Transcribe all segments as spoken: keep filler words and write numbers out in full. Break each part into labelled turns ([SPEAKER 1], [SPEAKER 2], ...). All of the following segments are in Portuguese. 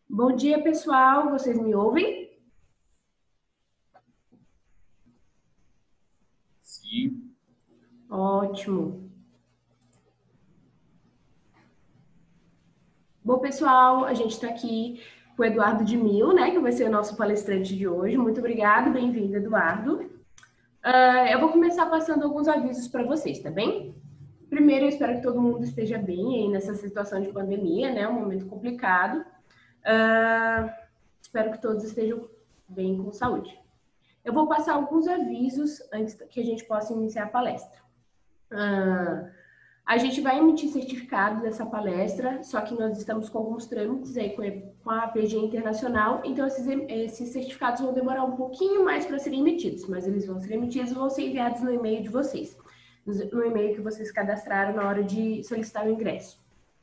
[SPEAKER 1] Bom dia, pessoal. Vocês me ouvem?
[SPEAKER 2] Sim.
[SPEAKER 1] Ótimo. Bom, pessoal, a gente está aqui com o Eduardo de Mil, né, que vai ser o nosso palestrante de hoje. Muito obrigado, bem-vindo, Eduardo. Uh, eu vou começar passando alguns avisos para vocês, tá bem? Primeiro, eu espero que todo mundo esteja bem aí nessa situação de pandemia, né, um momento complicado. Uh, espero que todos estejam bem com saúde. Eu vou passar alguns avisos antes que a gente possa iniciar a palestra. Uh, a gente vai emitir certificado dessa palestra, só que nós estamos com alguns trâmites aí com a A P G Internacional, então esses, esses certificados vão demorar um pouquinho mais para serem emitidos, mas eles vão ser emitidos e vão ser enviados no e-mail de vocês, no e-mail que vocês cadastraram na hora de solicitar o ingresso.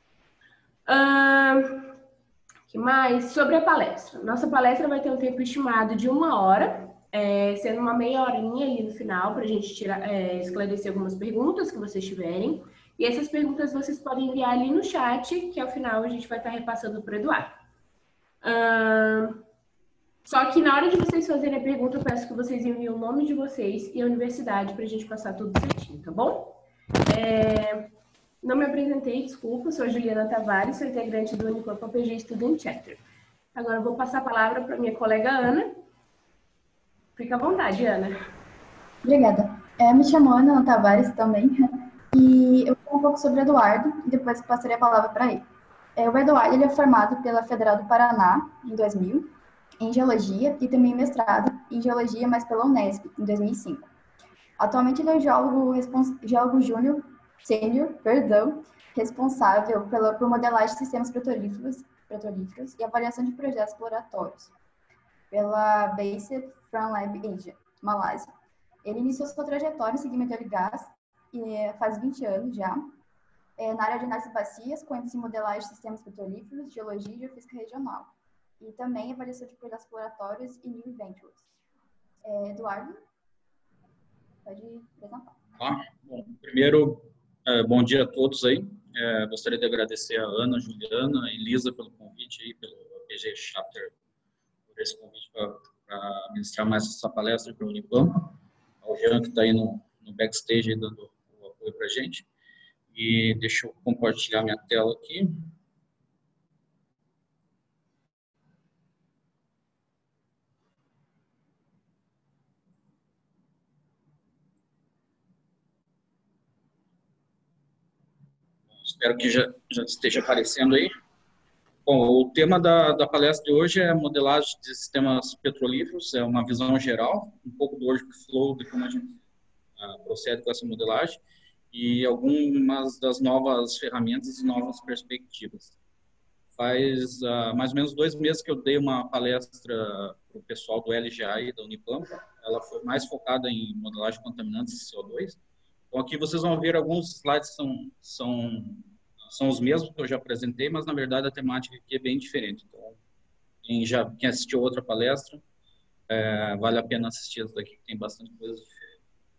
[SPEAKER 1] Uh, que mais? Sobre a palestra. Nossa palestra vai ter um tempo estimado de uma hora, é, sendo uma meia horinha ali no final, para a gente tirar, é, esclarecer algumas perguntas que vocês tiverem. E essas perguntas vocês podem enviar ali no chat, que ao final a gente vai estar repassando para o Eduardo. Uh, só que na hora de vocês fazerem a pergunta, eu peço que vocês enviem o nome de vocês e a universidade para a gente passar tudo certinho, tá bom? É, não me apresentei, desculpa, sou a Juliana Tavares, sou integrante do Unicamp A P G Student Chapter. Agora eu vou passar a palavra para minha colega Ana. Fica à vontade, Ana.
[SPEAKER 3] Obrigada. É, me chamo Ana Tavares também, e eu vou falar um pouco sobre o Eduardo, e depois passarei a palavra para ele. É, o Eduardo ele é formado pela Federal do Paraná, em dois mil, em Geologia, e também mestrado em Geologia, mas pela Unesp, em dois mil e cinco. Atualmente ele é geólogo, geólogo júnior, sênior, perdão, responsável pela, por modelagem de sistemas petrolíferos, petrolíferos e avaliação de projetos exploratórios, pela Base From Lab Asia, Malásia. Ele iniciou sua trajetória em segmento de óleo e gás, e faz vinte anos já, é, na área de análise de bacias, com ênfase em modelagem de sistemas petrolíferos, geologia e geofísica regional. E também avaliação de projetos exploratórios e new ventures. É, Eduardo, pode apresentar.
[SPEAKER 2] Ah, bom, primeiro, é, bom dia a todos aí. É, gostaria de agradecer a Ana, a Juliana, a Elisa pelo convite aí, pelo A P G Chapter, por esse convite para ministrar mais essa palestra para o Unipam. Ao Jean, que está aí no, no backstage aí dando o apoio para a gente. E deixa eu compartilhar minha tela aqui. Espero que já, já esteja aparecendo aí. Bom, o tema da, da palestra de hoje é modelagem de sistemas petrolíferos, é uma visão geral, um pouco do workflow de como a gente uh, procede com essa modelagem e algumas das novas ferramentas e novas perspectivas. Faz uh, mais ou menos dois meses que eu dei uma palestra para o pessoal do L G A e da Unipampa. Ela foi mais focada em modelagem de contaminantes e C O dois. Então, aqui vocês vão ver alguns slides que são, são, são os mesmos que eu já apresentei, mas, na verdade, a temática aqui é bem diferente. Então, quem, já, quem assistiu outra palestra, é, vale a pena assistir essa daqui, que tem bastante coisa diferente.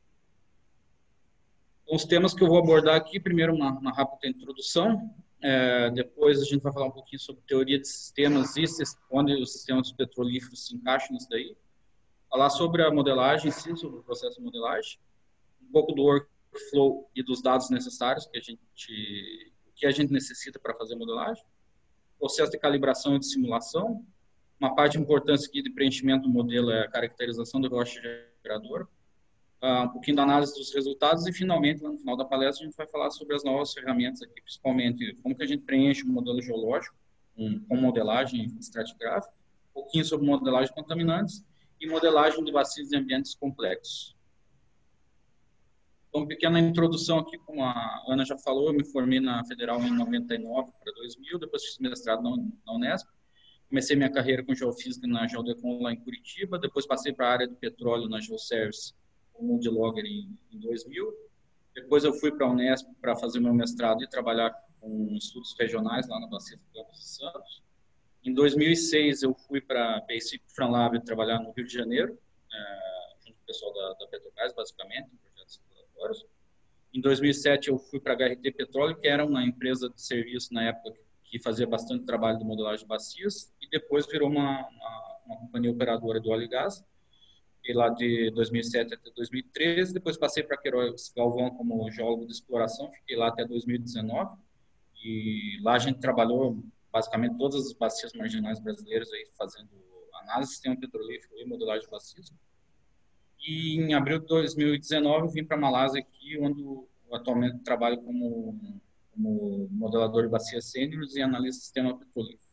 [SPEAKER 2] Então, os temas que eu vou abordar aqui, primeiro uma, uma rápida introdução, é, depois a gente vai falar um pouquinho sobre teoria de sistemas e onde os sistemas petrolíferos se encaixam nisso daí, falar sobre a modelagem, sim, sobre o processo de modelagem, um pouco do workflow e dos dados necessários que a gente, que a gente necessita para fazer modelagem, processo de calibração e de simulação, uma parte importante aqui de preenchimento do modelo é a caracterização da rocha geradora, Uh, um pouquinho da análise dos resultados e, finalmente, no final da palestra, a gente vai falar sobre as novas ferramentas aqui, principalmente como que a gente preenche o modelo geológico um, com modelagem estratigráfica, um pouquinho sobre modelagem de contaminantes e modelagem de bacias de ambientes complexos. Então, uma pequena introdução aqui, como a Ana já falou, eu me formei na Federal em noventa e nove para dois mil, depois fiz mestrado na, na Unesp, comecei minha carreira com geofísica na Geodecon lá em Curitiba, depois passei para a área do petróleo na Geoservice, como de logger em, em dois mil. Depois eu fui para a Unesp para fazer meu mestrado e trabalhar com estudos regionais lá na Bacia do Campos de Santos. Em dois mil e seis eu fui para a Basic From Lab trabalhar no Rio de Janeiro, é, junto com o pessoal da, da Petrobras, basicamente, em projetos exploratórios. Em dois mil e sete eu fui para a H R T Petróleo, que era uma empresa de serviço na época que fazia bastante trabalho de modelagem de bacias, e depois virou uma, uma, uma companhia operadora do óleo e gás. Fiquei lá de dois mil e sete até dois mil e treze, depois passei para Queiroz Galvão como geólogo de exploração, fiquei lá até dois mil e dezenove, e lá a gente trabalhou basicamente todas as bacias marginais brasileiras, aí, fazendo análise do sistema petrolífero e modelagem de bacias. E em abril de dois mil e dezenove vim para a Malásia, aqui, onde eu atualmente trabalho como, como modelador de bacias sêniores e analista de sistema petrolífero.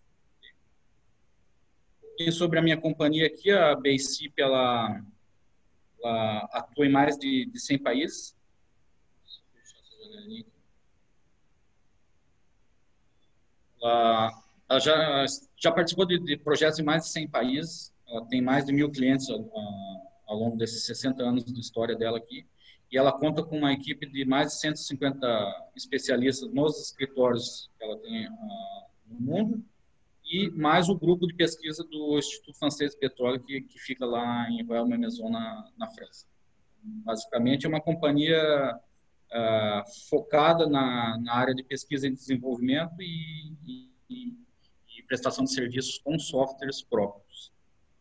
[SPEAKER 2] E sobre a minha companhia aqui, a B A C I P, ela, ela atua em mais de, de cem países. Ela, ela já, já participou de, de projetos em mais de cem países. Ela tem mais de mil clientes a, a, ao longo desses sessenta anos de história dela aqui. E ela conta com uma equipe de mais de cento e cinquenta especialistas nos escritórios que ela tem uh, no mundo, e mais o grupo de pesquisa do Instituto Francês de Petróleo, que, que fica lá em Rueil-Malmaison, na, na França. Basicamente, é uma companhia uh, focada na, na área de pesquisa e desenvolvimento e, e, e prestação de serviços com softwares próprios.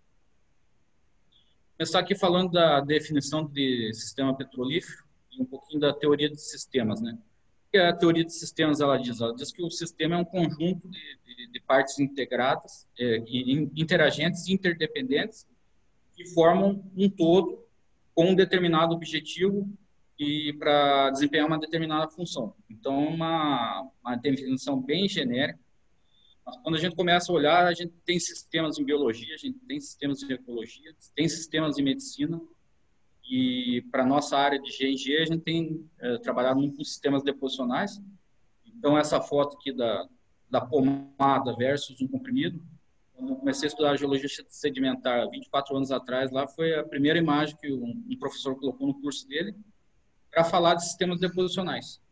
[SPEAKER 2] Vou começar aqui falando da definição de sistema petrolífero e um pouquinho da teoria de sistemas, né? Que a teoria de sistemas, ela diz, ela diz que o sistema é um conjunto de, de, de partes integradas, é, interagentes e interdependentes, que formam um todo com um determinado objetivo e para desempenhar uma determinada função. Então, uma, uma definição bem genérica. Mas quando a gente começa a olhar, a gente tem sistemas em biologia, a gente tem sistemas em ecologia, tem sistemas em medicina. E para a nossa área de G e G, a gente tem é, trabalhado muito com sistemas deposicionais. Então, essa foto aqui da, da pomada versus um comprimido, quando eu comecei a estudar geologia sedimentar vinte e quatro anos atrás, lá foi a primeira imagem que um, um professor colocou no curso dele para falar de sistemas deposicionais.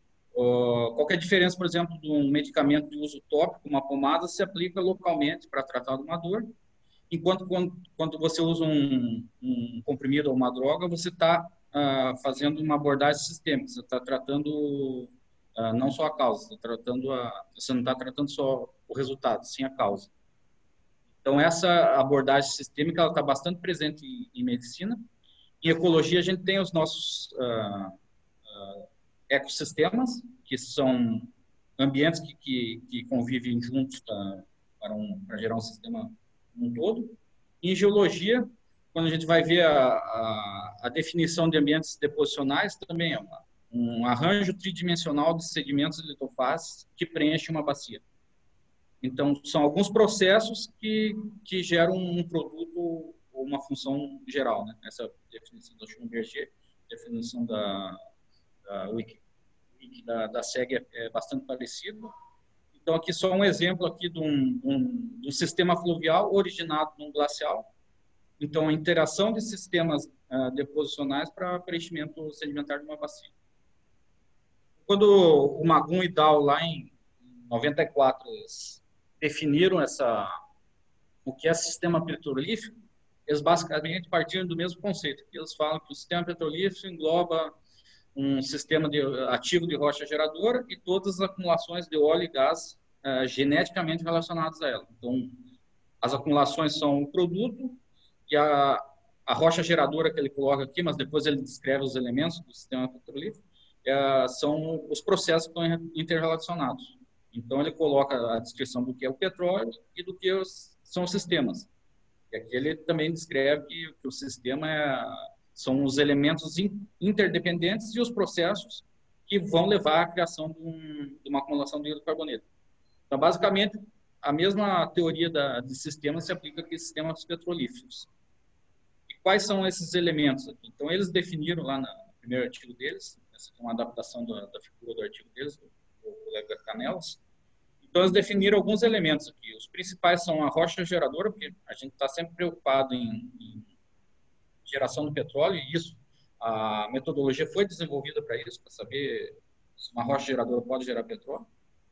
[SPEAKER 2] Uh, qual que é a diferença, por exemplo, de um medicamento de uso tópico, uma pomada, se aplica localmente para tratar de uma dor, enquanto quando, quando você usa um, um comprimido ou uma droga, você está uh, fazendo uma abordagem sistêmica, você está tratando uh, não só a causa, tá tratando a, você não está tratando só o resultado, sim a causa. Então, essa abordagem sistêmica está bastante presente em, em medicina. Em ecologia, a gente tem os nossos uh, uh, ecossistemas, que são ambientes que, que, que convivem juntos pra, para, um, para gerar um sistema um todo. Em geologia, quando a gente vai ver a, a, a definição de ambientes deposicionais, também é uma, um arranjo tridimensional de sedimentos e litofases que preenche uma bacia. Então, são alguns processos que, que geram um produto ou uma função geral, né? Essa definição da Schlumberger, definição da, da Wiki, da, da S E G é, é bastante parecido. Então, aqui só um exemplo aqui de um, um, de um sistema fluvial originado num glacial. Então, a interação de sistemas uh, deposicionais para preenchimento sedimentar de uma bacia. Quando o Magun e Dow, lá em noventa e quatro, eles definiram essa, o que é sistema petrolífero, eles basicamente partiram do mesmo conceito. Eles falam que o sistema petrolífero engloba um sistema de, ativo de rocha geradora e todas as acumulações de óleo e gás uh, geneticamente relacionadas a ela. Então, as acumulações são o produto e a, a rocha geradora que ele coloca aqui, mas depois ele descreve os elementos do sistema petrolífero, uh, são os processos que estão interrelacionados. Então, ele coloca a descrição do que é o petróleo e do que os, são os sistemas. E aqui ele também descreve que, que o sistema é, são os elementos interdependentes e os processos que vão levar à criação de, um, de uma acumulação de hidrocarboneto. Então, basicamente, a mesma teoria da, de sistemas se aplica aqui a sistemas petrolíferos. E quais são esses elementos aqui? Então, eles definiram lá no primeiro artigo deles, essa é uma adaptação da, da figura do artigo deles, do, do colega Canelas. Então, eles definiram alguns elementos aqui. Os principais são a rocha geradora, porque a gente está sempre preocupado em, em geração do petróleo, e isso, a metodologia foi desenvolvida para isso, para saber se uma rocha geradora pode gerar petróleo.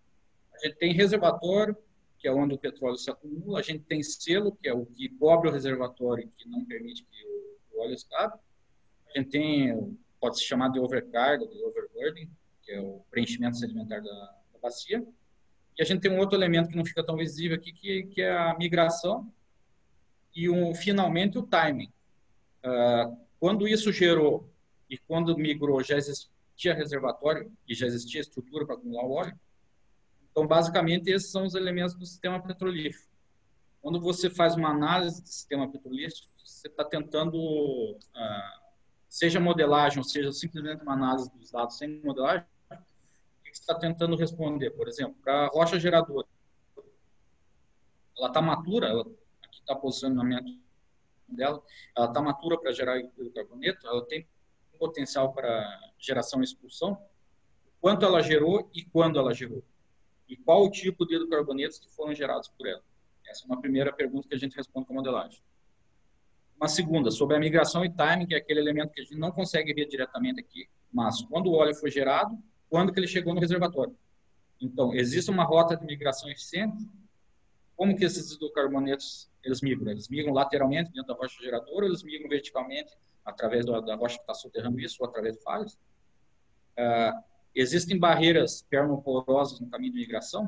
[SPEAKER 2] A gente tem reservatório, que é onde o petróleo se acumula. A gente tem selo, que é o que cobre o reservatório e que não permite que o óleo escape. A gente tem, pode se chamar de overcarga, de overburden, que é o preenchimento sedimentar da, da bacia. E a gente tem um outro elemento que não fica tão visível aqui, que, que é a migração e, um, finalmente, o timing. Uh, quando isso gerou e quando migrou, já existia reservatório e já existia estrutura para acumular o óleo. Então, basicamente, esses são os elementos do sistema petrolífero. Quando você faz uma análise do sistema petrolífero, você está tentando, uh, seja modelagem, ou seja, simplesmente uma análise dos dados sem modelagem, o que você está tentando responder? Por exemplo, para a rocha geradora, ela está matura, ela, aqui está o posicionamento dela, ela está matura para gerar hidrocarboneto, ela tem potencial para geração e expulsão, quanto ela gerou e quando ela gerou, e qual o tipo de hidrocarbonetos que foram gerados por ela. Essa é uma primeira pergunta que a gente responde com a modelagem. Uma segunda, sobre a migração e timing, que é aquele elemento que a gente não consegue ver diretamente aqui, mas quando o óleo foi gerado, quando que ele chegou no reservatório. Então, existe uma rota de migração eficiente. Como que esses hidrocarbonetos eles migram? Eles migram lateralmente dentro da rocha geradora, ou eles migram verticalmente através da, da rocha que está soterrando isso, ou através de falhas? Uh, existem barreiras permoporosas no caminho de migração?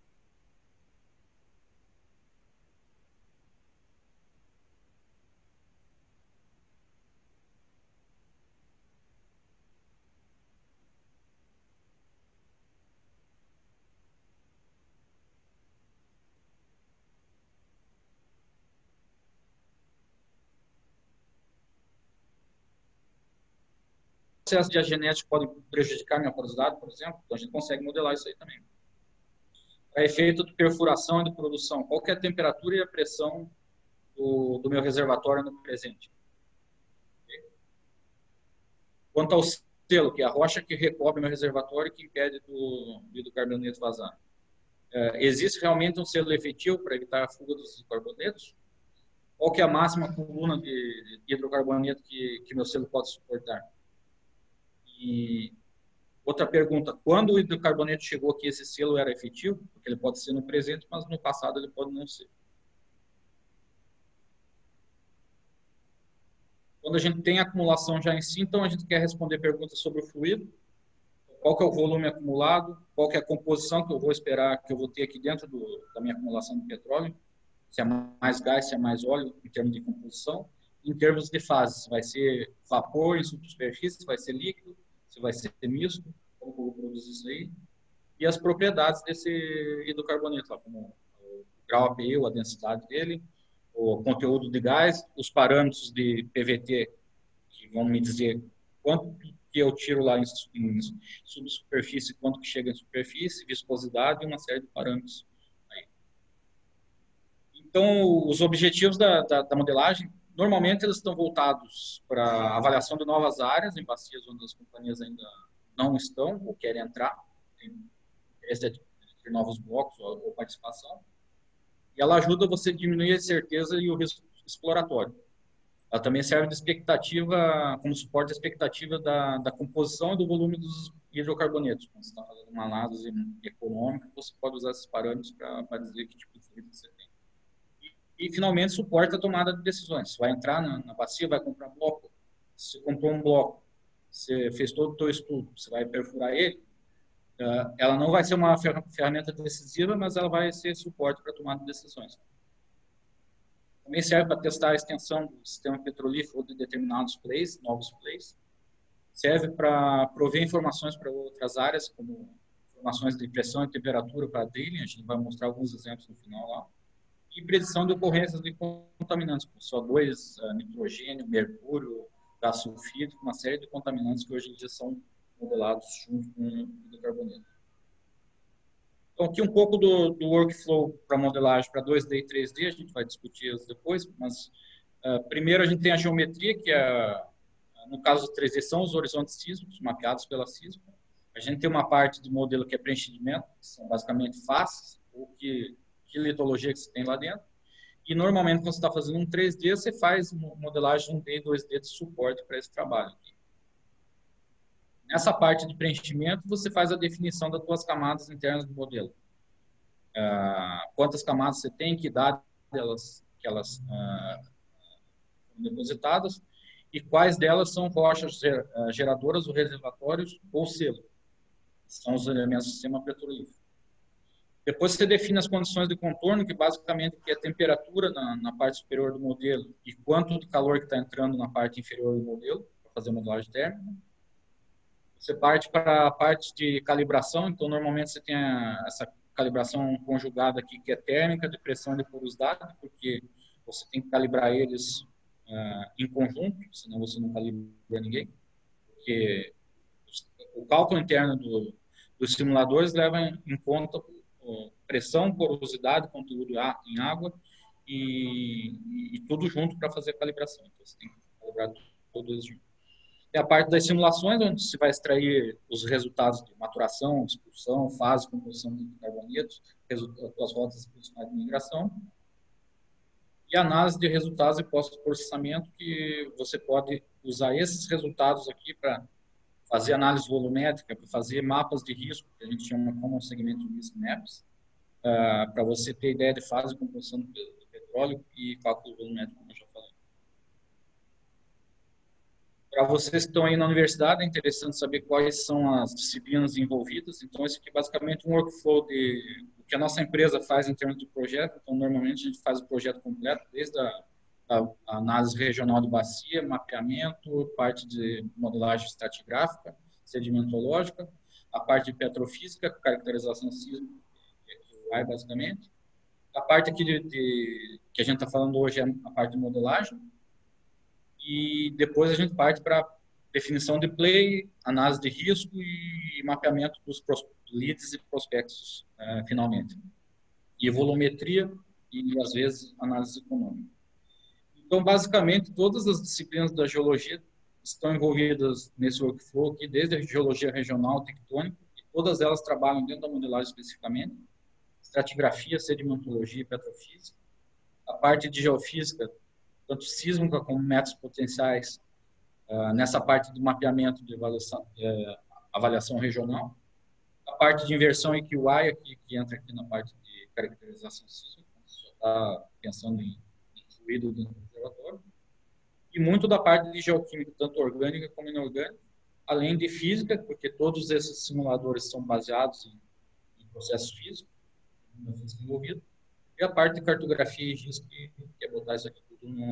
[SPEAKER 2] Processos diagenéticos podem prejudicar minha porosidade, por exemplo, então a gente consegue modelar isso aí também. A efeito de perfuração e de produção, qual que é a temperatura e a pressão do, do meu reservatório no presente? Quanto ao selo, que é a rocha que recobre meu reservatório e que impede do, do hidrocarboneto vazar. É, existe realmente um selo efetivo para evitar a fuga dos carbonetos? Qual que é a máxima coluna de, de hidrocarboneto que, que meu selo pode suportar? E outra pergunta, quando o hidrocarboneto chegou aqui, esse selo era efetivo? Porque ele pode ser no presente, mas no passado ele pode não ser. Quando a gente tem acumulação já em si, então a gente quer responder perguntas sobre o fluido. Qual que é o volume acumulado? Qual que é a composição que eu vou esperar, que eu vou ter aqui dentro do, da minha acumulação de petróleo? Se é mais gás, se é mais óleo, em termos de composição. Em termos de fases, vai ser vapor em superfície, vai ser líquido, se vai ser misto, como eu vou produzir isso aí, e as propriedades desse hidrocarboneto, lá, como o grau A P I, a densidade dele, o conteúdo de gás, os parâmetros de P V T, que vão me dizer quanto que eu tiro lá em, em subsuperfície, quanto que chega em superfície, viscosidade e uma série de parâmetros aí. Então, os objetivos da, da, da modelagem, normalmente eles estão voltados para avaliação de novas áreas, em bacias onde as companhias ainda não estão ou querem entrar, tem interesse de novos blocos ou, ou participação. E ela ajuda você a diminuir a incerteza e o risco exploratório. Ela também serve de expectativa, como suporte à expectativa da, da composição e do volume dos hidrocarbonetos. Quando você está fazendo uma análise econômica, você pode usar esses parâmetros para dizer que tipo de fluido você tem. E, finalmente, suporta a tomada de decisões. Você vai entrar na, na bacia, vai comprar bloco. Você comprou um bloco, você fez todo o seu estudo, você vai perfurar ele. Uh, ela não vai ser uma ferramenta decisiva, mas ela vai ser suporte para a tomada de decisões. Também serve para testar a extensão do sistema petrolífero de determinados plays, novos plays. Serve para prover informações para outras áreas, como informações de pressão e temperatura para drilling. A gente vai mostrar alguns exemplos no final lá. E predição de ocorrências de contaminantes, como C O dois, nitrogênio, mercúrio, gás sulfídrico, uma série de contaminantes que hoje em dia são modelados junto com o hidrocarboneto. Então, aqui um pouco do, do workflow para modelagem para dois D e três D, a gente vai discutir isso depois, mas uh, primeiro a gente tem a geometria, que é, no caso do três D, são os horizontes sísmicos, mapeados pela sísmica. A gente tem uma parte do modelo que é preenchimento, que são basicamente faces, ou que, que litologia que você tem lá dentro. E, normalmente, quando você está fazendo um três D, você faz modelagem um D e dois D de suporte para esse trabalho aqui. Nessa parte de preenchimento, você faz a definição das suas camadas internas do modelo. Uh, quantas camadas você tem, que idade elas, que elas uh, foram depositadas, e quais delas são rochas geradoras ou reservatórios ou selo. São os elementos do sistema petrolífero. Depois você define as condições de contorno, que basicamente é a temperatura na, na parte superior do modelo e quanto de calor que está entrando na parte inferior do modelo, para fazer a modelagem térmica. Você parte para a parte de calibração, então normalmente você tem a, essa calibração conjugada aqui, que é térmica, de pressão e de porosidade, porque você tem que calibrar eles uh, em conjunto, senão você não calibra ninguém. Porque o cálculo interno do, dos simuladores leva em, em conta uh, pressão, porosidade, conteúdo em água e, e, e tudo junto para fazer a calibração. Então você tem que calibrar tudo isso junto. É a parte das simulações, onde se vai extrair os resultados de maturação, expulsão, fase, composição de carbonetos, as rotas funcionais de migração. E análise de resultados e pós-processamento, que você pode usar esses resultados aqui para fazer análise volumétrica, para fazer mapas de risco, que a gente chama como segmento de risk maps, uh, para você ter ideia de fase, composição do petróleo e cálculo volumétrico, como eu já falei. Para vocês que estão aí na universidade, é interessante saber quais são as disciplinas envolvidas. Então, esse aqui é basicamente um workflow de o que a nossa empresa faz em termos de projeto. Então, normalmente, a gente faz o projeto completo, desde a, a, a análise regional de bacia, mapeamento, parte de modelagem estratigráfica, sedimentológica, a parte de petrofísica, caracterização sísmica, que aqui vai, basicamente. A parte aqui de, de, que a gente está falando hoje é a parte de modelagem. E depois a gente parte para definição de play, análise de risco e mapeamento dos leads e prospectos, uh, finalmente. E volumetria e, às vezes, análise econômica. Então, basicamente, todas as disciplinas da geologia estão envolvidas nesse workflow aqui, desde a geologia regional, tectônica, e todas elas trabalham dentro da modelagem especificamente, estratigrafia, sedimentologia e petrofísica. A parte de geofísica, tanto sísmica como métodos potenciais, uh, nessa parte do mapeamento de avaliação, uh, avaliação regional. A parte de inversão E Q I, aqui, que entra aqui na parte de caracterização sísmica, você já está pensando em, em fluido dentro do observatório. E muito da parte de geoquímica, tanto orgânica como inorgânica, além de física, porque todos esses simuladores são baseados em, em processos físicos, na física envolvida. E a parte de cartografia e risco, que é botar isso aqui tudo no...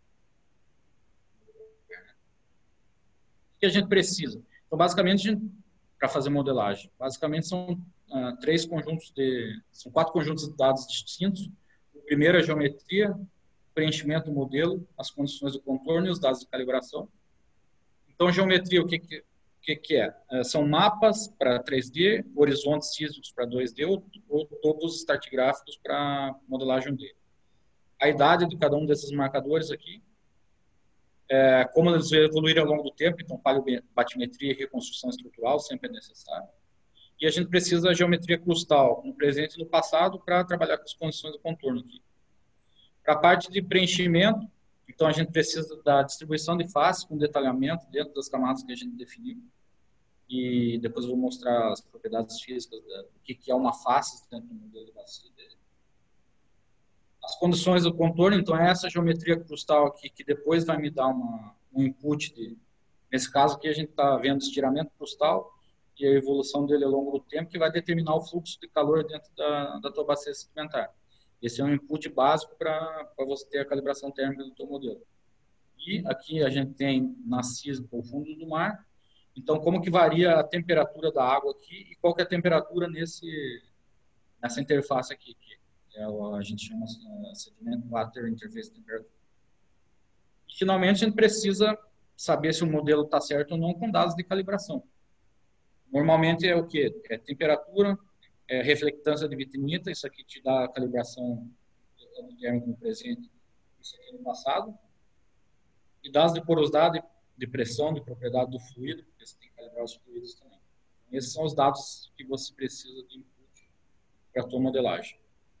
[SPEAKER 2] O que a gente precisa? Então, basicamente, para fazer modelagem, basicamente são uh, três conjuntos de... São quatro conjuntos de dados distintos. O primeiro é a geometria, preenchimento do modelo, as condições do contorno e os dados de calibração. Então, geometria, o que que, o que, que é? Uh, são mapas para três D, horizontes sísmicos para dois D ou, ou topos estratigráficos para modelagem um D. A idade de cada um desses marcadores aqui, é, como eles evoluíram ao longo do tempo, então paleobatimetria e reconstrução estrutural sempre é necessário. E a gente precisa da geometria crustal, no presente e no passado, para trabalhar com as condições do contorno aqui. Para a parte de preenchimento, então a gente precisa da distribuição de face com detalhamento dentro das camadas que a gente definiu. E depois eu vou mostrar as propriedades físicas do que é uma face dentro do modelo de bacia dele. As condições do contorno, então, é essa geometria crustal aqui, que depois vai me dar uma, um input. De, nesse caso aqui, a gente está vendo estiramento crustal e a evolução dele ao longo do tempo, que vai determinar o fluxo de calor dentro da, da tua bacia sedimentar. Esse é um input básico para você ter a calibração térmica do teu modelo. E aqui a gente tem na sísmica o fundo do mar. Então, como que varia a temperatura da água aqui e qual que é a temperatura nesse, nessa interface aqui, que é o, a gente chama uh, sedimento water interface temperature. E, finalmente, a gente precisa saber se o modelo está certo ou não com dados de calibração. Normalmente é o quê? É temperatura, é reflectância de vitrinita, isso aqui te dá a calibração do térmico no presente, isso aqui no passado. E dados de porosidade, de pressão, de propriedade do fluido, porque você tem que calibrar os fluidos também. Então, esses são os dados que você precisa de input para a tua modelagem.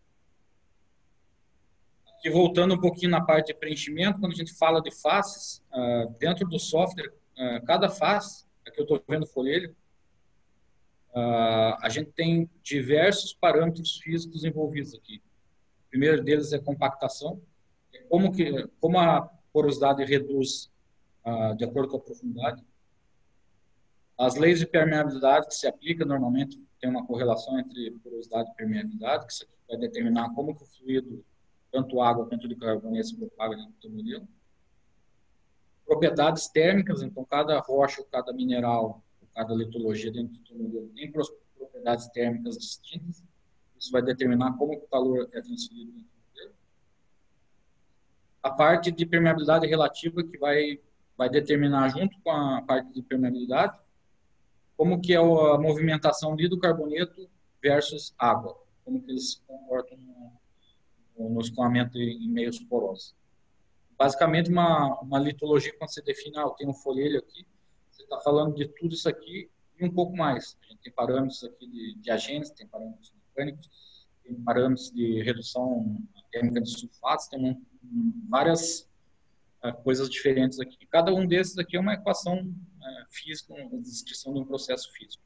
[SPEAKER 2] Aqui, voltando um pouquinho na parte de preenchimento, quando a gente fala de faces, uh, dentro do software, uh, cada face, aqui eu estou vendo o folheiro, uh, a gente tem diversos parâmetros físicos envolvidos aqui. O primeiro deles é compactação, é como, que, como a porosidade reduz uh, de acordo com a profundidade. As leis de permeabilidade que se aplicam normalmente tem uma correlação entre porosidade e permeabilidade, que isso aqui vai determinar como que o fluido, tanto água quanto de carboneto, se propaga dentro do modelo. Propriedades térmicas, então cada rocha, cada mineral, cada litologia dentro do modelo tem propriedades térmicas distintas. Isso vai determinar como o calor é transferido dentro do modelo. A parte de permeabilidade relativa que vai, vai determinar, junto com a parte de permeabilidade, como que é a movimentação do carboneto versus água, como que eles se comportam no, no escoamento em meios porosos. Basicamente, uma, uma litologia, quando você define, ah, eu tenho um folhelho aqui, você está falando de tudo isso aqui e um pouco mais. A gente tem parâmetros aqui de, de agentes, tem parâmetros mecânicos, tem parâmetros de redução térmica de sulfatos, tem um, um, várias uh, coisas diferentes aqui. Cada um desses aqui é uma equação uh, física, uma descrição de um processo físico.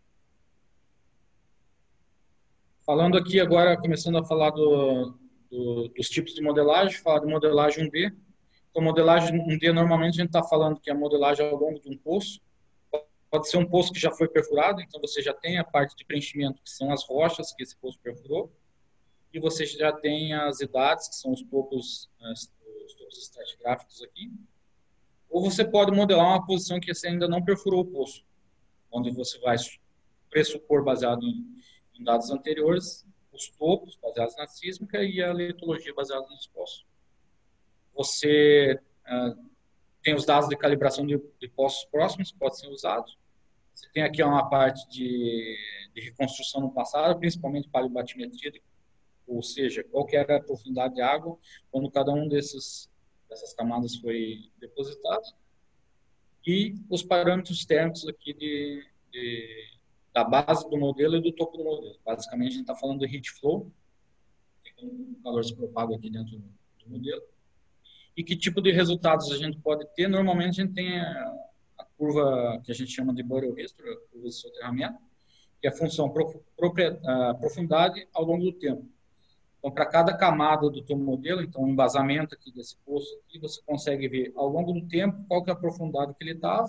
[SPEAKER 2] Falando aqui agora, começando a falar do, do, dos tipos de modelagem, falar de modelagem um D. Então, modelagem um D, normalmente a gente está falando que é a modelagem ao longo de um poço. Pode ser um poço que já foi perfurado, então você já tem a parte de preenchimento, que são as rochas que esse poço perfurou, e você já tem as idades, que são os topos, os topos estratigráficos aqui. Ou você pode modelar uma posição que você ainda não perfurou o poço, onde você vai pressupor, baseado em, em dados anteriores, os topos baseados na sísmica e a litologia baseada nos poços. Você uh, tem os dados de calibração de, de poços próximos que podem ser usados. Você tem aqui uma parte de, de reconstrução no passado, principalmente paleobatimetria, ou seja, qual que era a profundidade de água quando cada um desses, dessas camadas foi depositado. E os parâmetros térmicos aqui de, de, da base do modelo e do topo do modelo. Basicamente, a gente está falando de heat flow, que o calor se propaga aqui dentro do modelo. E que tipo de resultados a gente pode ter? Normalmente a gente tem a, a curva que a gente chama de burial history, a curva de soterramento, que é a função prof, a profundidade ao longo do tempo. Então, para cada camada do teu modelo, então o embasamento aqui desse poço aqui, você consegue ver ao longo do tempo qual que é a profundidade que ele estava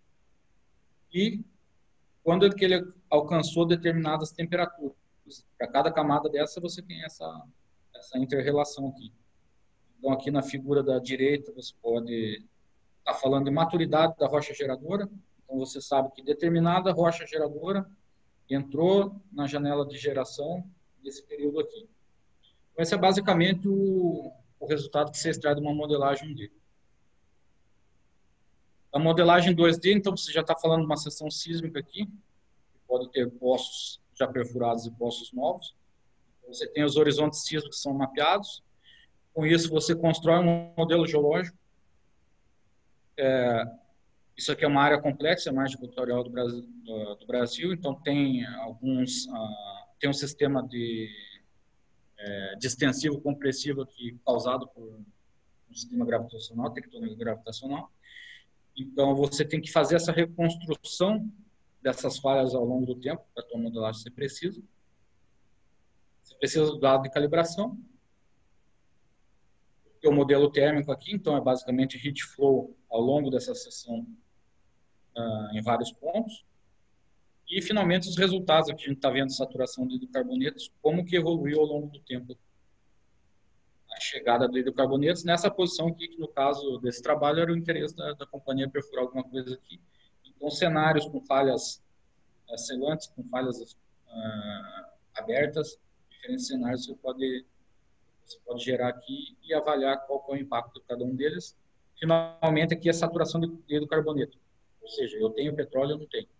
[SPEAKER 2] e quando é que ele alcançou determinadas temperaturas. Para cada camada dessa, você tem essa, essa inter-relação aqui. Então, aqui na figura da direita, você pode estar falando de maturidade da rocha geradora. Então, você sabe que determinada rocha geradora entrou na janela de geração desse período aqui. Então, esse é basicamente o, o resultado que você extrai de uma modelagem um D. A modelagem dois D, então, você já está falando de uma seção sísmica aqui, que pode ter poços já perfurados e poços novos. Então, você tem os horizontes sísmicos que são mapeados. Com isso, você constrói um modelo geológico. É, isso aqui é uma área complexa, a margem equatorial do Brasil, do, do Brasil, então tem alguns, uh, tem um sistema de, é, de extensivo compressivo aqui causado por um sistema gravitacional, tectônica gravitacional. Então, você tem que fazer essa reconstrução dessas falhas ao longo do tempo, para a tua modelagem ser precisa. Você precisa do dado de calibração. O modelo térmico aqui, então, é basicamente heat flow ao longo dessa seção uh, em vários pontos. E, finalmente, os resultados aqui, a gente está vendo saturação de hidrocarbonetos, como que evoluiu ao longo do tempo a chegada de hidrocarbonetos nessa posição aqui, que no caso desse trabalho era o interesse da, da companhia perfurar alguma coisa aqui. Então, cenários com falhas uh, selantes, com falhas uh, abertas, diferentes cenários você pode... Você pode gerar aqui e avaliar qual é o impacto de cada um deles. Finalmente, aqui é a saturação de hidrocarboneto. Ou seja, eu tenho petróleo, eu não tenho.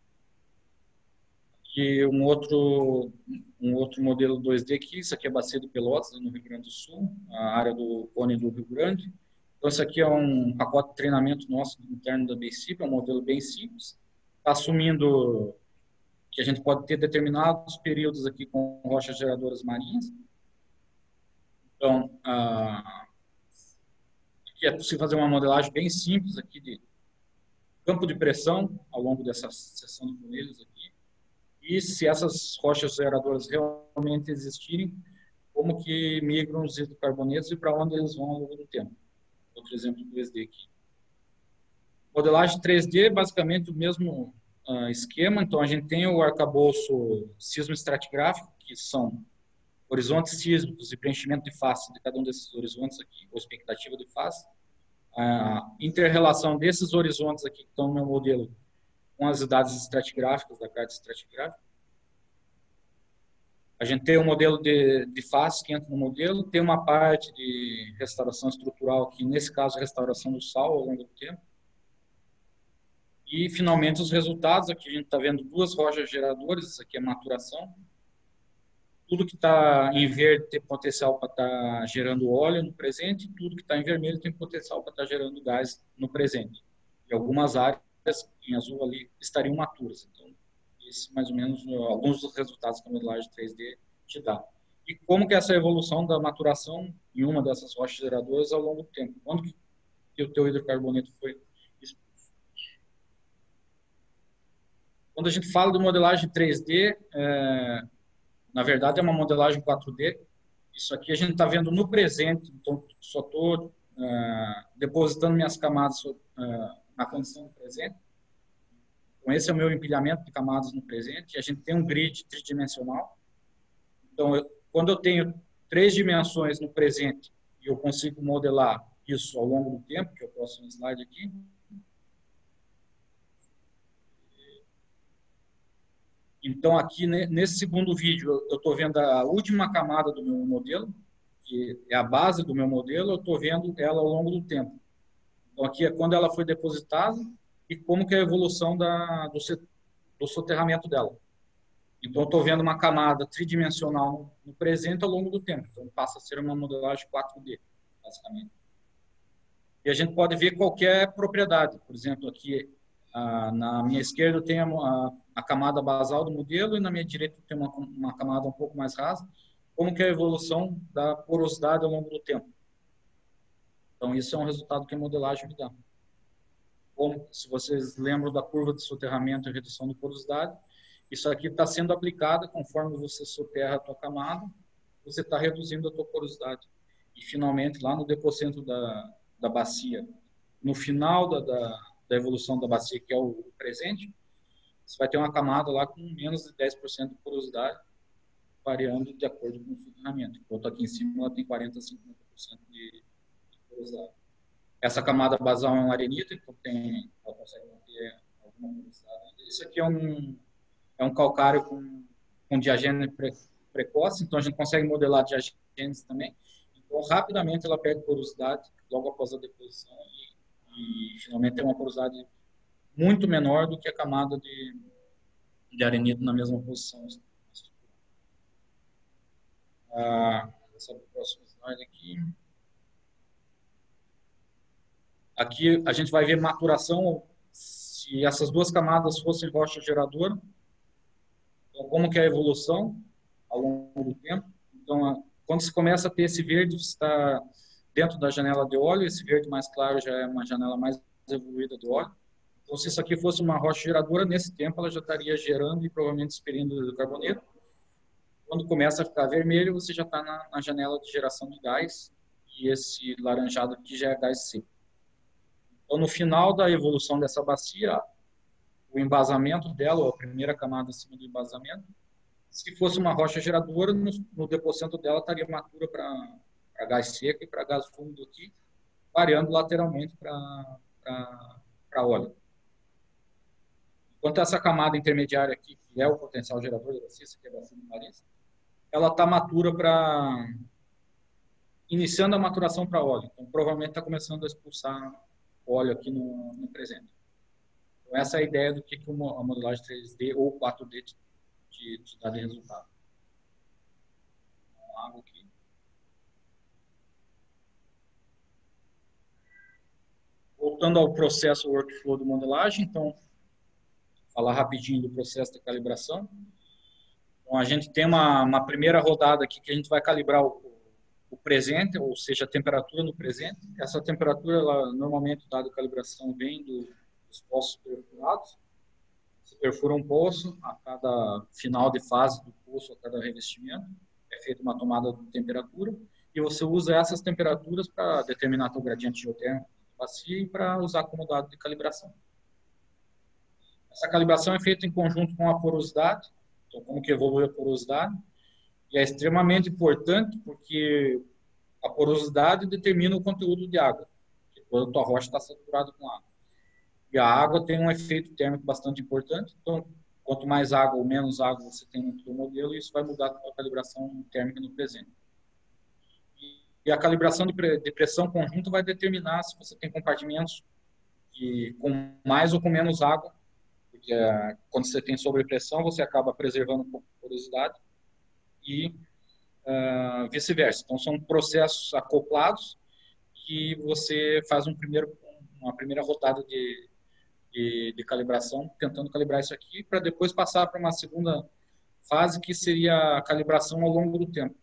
[SPEAKER 2] E um outro, um outro modelo dois D aqui, isso aqui é a Bacia de Pelotas, no Rio Grande do Sul, a área do cone do Rio Grande. Então, isso aqui é um pacote de treinamento nosso interno da Bcip, é um modelo bem simples. Está assumindo que a gente pode ter determinados períodos aqui com rochas geradoras marinhas. Então, ah, aqui é possível fazer uma modelagem bem simples aqui de campo de pressão ao longo dessa seção de funilhos aqui. E se essas rochas geradoras realmente existirem, como que migram os hidrocarbonetos e para onde eles vão ao longo do tempo. Outro exemplo dois D aqui. Modelagem três D, basicamente o mesmo, uh, esquema. Então, a gente tem o arcabouço sismo-estratigráfico, que são horizontes sísmicos e preenchimento de face de cada um desses horizontes aqui, ou expectativa de face. A inter-relação desses horizontes aqui que estão no meu modelo com as dados estratigráficas da carta estratigráfica. A gente tem um modelo de, de face que entra no modelo, tem uma parte de restauração estrutural, que nesse caso é restauração do sal ao longo do tempo. E, finalmente, os resultados. Aqui a gente está vendo duas rochas geradoras, isso aqui é maturação. Tudo que está em verde tem potencial para estar tá gerando óleo no presente, e tudo que está em vermelho tem potencial para estar tá gerando gás no presente. E algumas áreas, em azul ali, estariam maturas. Então, esse, mais ou menos, alguns dos resultados que a modelagem três D te dá. E como que é essa evolução da maturação em uma dessas rochas geradoras ao longo do tempo? Quando que, que o teu hidrocarboneto foi expulso? Quando a gente fala de modelagem três D, é, na verdade é uma modelagem quatro D. Isso aqui a gente está vendo no presente, então só estou é, depositando minhas camadas é, na condição do presente. Então, esse é o meu empilhamento de camadas no presente. E a gente tem um grid tridimensional. Então, eu, quando eu tenho três dimensões no presente e eu consigo modelar isso ao longo do tempo, que é o próximo slide aqui. Então, aqui nesse segundo vídeo, eu estou vendo a última camada do meu modelo, que é a base do meu modelo, eu estou vendo ela ao longo do tempo. Então, aqui é quando ela foi depositada e como que é a evolução da, do, do soterramento dela. Então, eu estou vendo uma camada tridimensional no, no presente ao longo do tempo. Então, passa a ser uma modelagem quatro D, basicamente. E a gente pode ver qualquer propriedade. Por exemplo, aqui ah, na minha esquerda eu tenho a, a camada basal do modelo e na minha direita eu tenho uma, uma camada um pouco mais rasa. Como que é a evolução da porosidade ao longo do tempo? Então, isso é um resultado que a modelagem me dá. Como, se vocês lembram da curva de soterramento e redução de porosidade, isso aqui está sendo aplicado conforme você soterra a tua camada, você está reduzindo a tua porosidade. E, finalmente, lá no depósito da, da bacia, no final da, da, da evolução da bacia, que é o, o presente, você vai ter uma camada lá com menos de dez por cento de porosidade, variando de acordo com o soterramento. Enquanto aqui em cima ela tem quarenta a cinquenta por cento de porosidade. Essa camada basal é um arenito, então tem, ela consegue manter alguma porosidade. Isso aqui é um, é um calcário com, com diagênese pre, precoce, então a gente consegue modelar diagênese também. Então, rapidamente ela perde porosidade logo após a deposição e, e finalmente tem uma porosidade muito menor do que a camada de, de arenito na mesma posição. Ah, esse é o próximo slide aqui. Aqui a gente vai ver maturação, se essas duas camadas fossem rocha geradora. Então, como que é a evolução ao longo do tempo. Então, quando se começa a ter esse verde, você está dentro da janela de óleo, esse verde mais claro já é uma janela mais evoluída do óleo. Então, se isso aqui fosse uma rocha geradora, nesse tempo ela já estaria gerando e provavelmente expelindo o carboneto. Quando começa a ficar vermelho, você já está na, na janela de geração de gás, e esse laranjado aqui já é gás seco. Então, no final da evolução dessa bacia, o embasamento dela, ou a primeira camada acima do embasamento, se fosse uma rocha geradora, no, no depósito dela estaria matura para gás seco e para gás úmido aqui, variando lateralmente para óleo. Enquanto essa camada intermediária aqui, que é o potencial gerador da bacia, que é a bacia de Paris, ela está matura para... iniciando a maturação para óleo. Então, provavelmente está começando a expulsar óleo aqui no, no presente. Então, essa é a ideia do que, que uma, a modelagem três D ou quatro D te, te, te dá de resultado. Água aqui. Voltando ao processo workflow de modelagem, então, falar rapidinho do processo de calibração. Então, a gente tem uma, uma primeira rodada aqui que a gente vai calibrar o, o presente, ou seja, a temperatura no presente. Essa temperatura, ela, normalmente, o dado de calibração vem do, dos poços perfurados. Se perfura um poço, a cada final de fase do poço, a cada revestimento, é feita uma tomada de temperatura, e você usa essas temperaturas para determinar o gradiente geotérmico da bacia e para usar como dado de calibração. Essa calibração é feita em conjunto com a porosidade, então como que evolui a porosidade, e é extremamente importante porque a porosidade determina o conteúdo de água, quando a tua rocha está saturada com água. E a água tem um efeito térmico bastante importante, então quanto mais água ou menos água você tem no teu modelo, isso vai mudar a calibração térmica no presente. E a calibração de pressão conjunta vai determinar se você tem compartimentos que, com mais ou com menos água, porque é, quando você tem sobrepressão, você acaba preservando um pouco de porosidade e uh, vice-versa. Então, são processos acoplados que você faz um primeiro, uma primeira rodada de, de, de calibração, tentando calibrar isso aqui, para depois passar para uma segunda fase, que seria a calibração ao longo do tempo.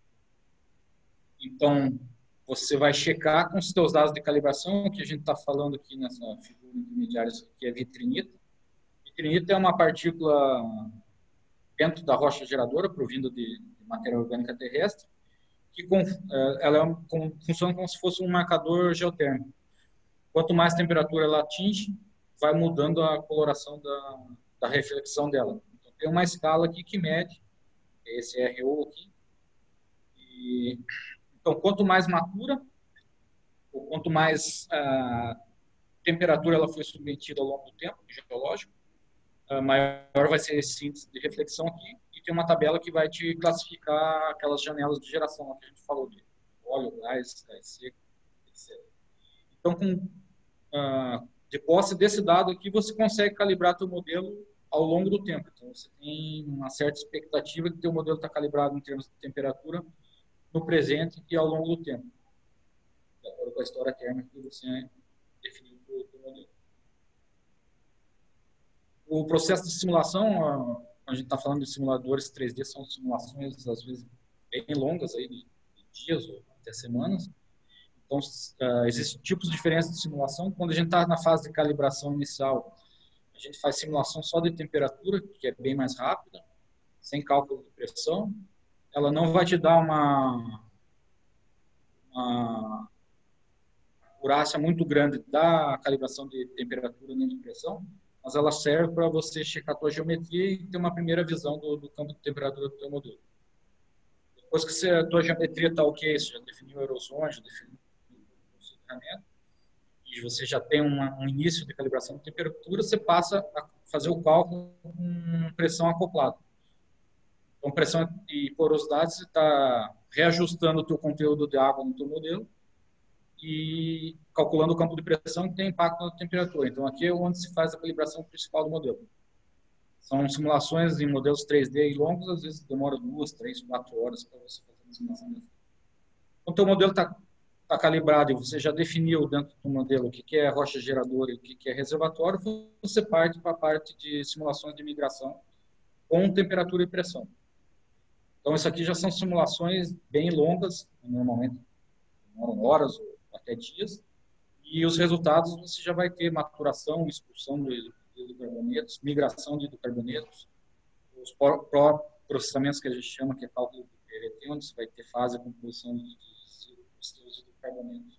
[SPEAKER 2] Então, você vai checar com os seus dados de calibração, que a gente está falando aqui nessa figura intermediária, que é vitrinita. Vitrinita é uma partícula dentro da rocha geradora, provinda de, de matéria orgânica terrestre, que com, ela é, com, funciona como se fosse um marcador geotérmico. Quanto mais temperatura ela atinge, vai mudando a coloração da, da reflexão dela. Então, tem uma escala aqui que mede, esse R O aqui, e então, quanto mais matura, ou quanto mais uh, temperatura ela foi submetida ao longo do tempo, geológico, uh, maior vai ser esse índice de reflexão aqui, e tem uma tabela que vai te classificar aquelas janelas de geração que a gente falou, de óleo, gás, gás seco, etcétera. Então, com, uh, de posse desse dado aqui, você consegue calibrar teu modelo ao longo do tempo. Então, você tem uma certa expectativa de que teu modelo está calibrado em termos de temperatura no presente e ao longo do tempo, de acordo com a história térmica que você definiu para o modelo. O processo de simulação, a gente está falando de simuladores três D, são simulações, às vezes, bem longas, aí, de dias ou até semanas. Então, uh, existem tipos diferentes de simulação. Quando a gente está na fase de calibração inicial, a gente faz simulação só de temperatura, que é bem mais rápida, sem cálculo de pressão. Ela não vai te dar uma, uma acurácia muito grande da calibração de temperatura nem de pressão, mas ela serve para você checar a tua geometria e ter uma primeira visão do, do campo de temperatura do teu modelo. Depois que você, a tua geometria está ok, você já definiu erosões, já definiu o soterramento, e você já tem uma, um início de calibração de temperatura, você passa a fazer o cálculo com pressão acoplada. Então, pressão e porosidade, você está reajustando o teu conteúdo de água no teu modelo e calculando o campo de pressão que tem impacto na temperatura. Então, aqui é onde se faz a calibração principal do modelo. São simulações em modelos três D e longos, às vezes demora duas, três, quatro horas para você fazer uma simulação dessa. Quando o teu modelo está tá calibrado e você já definiu dentro do modelo o que, que é rocha geradora e o que, que é reservatório, você parte para a parte de simulações de migração com temperatura e pressão. Então, isso aqui já são simulações bem longas, normalmente demoram horas ou até dias, e os resultados você já vai ter maturação, expulsão de hidrocarbonetos, migração de hidrocarbonetos, os pró-processamentos que a gente chama, que é cálculo do P V T, onde você vai ter fase de composição de hidrocarbonetos.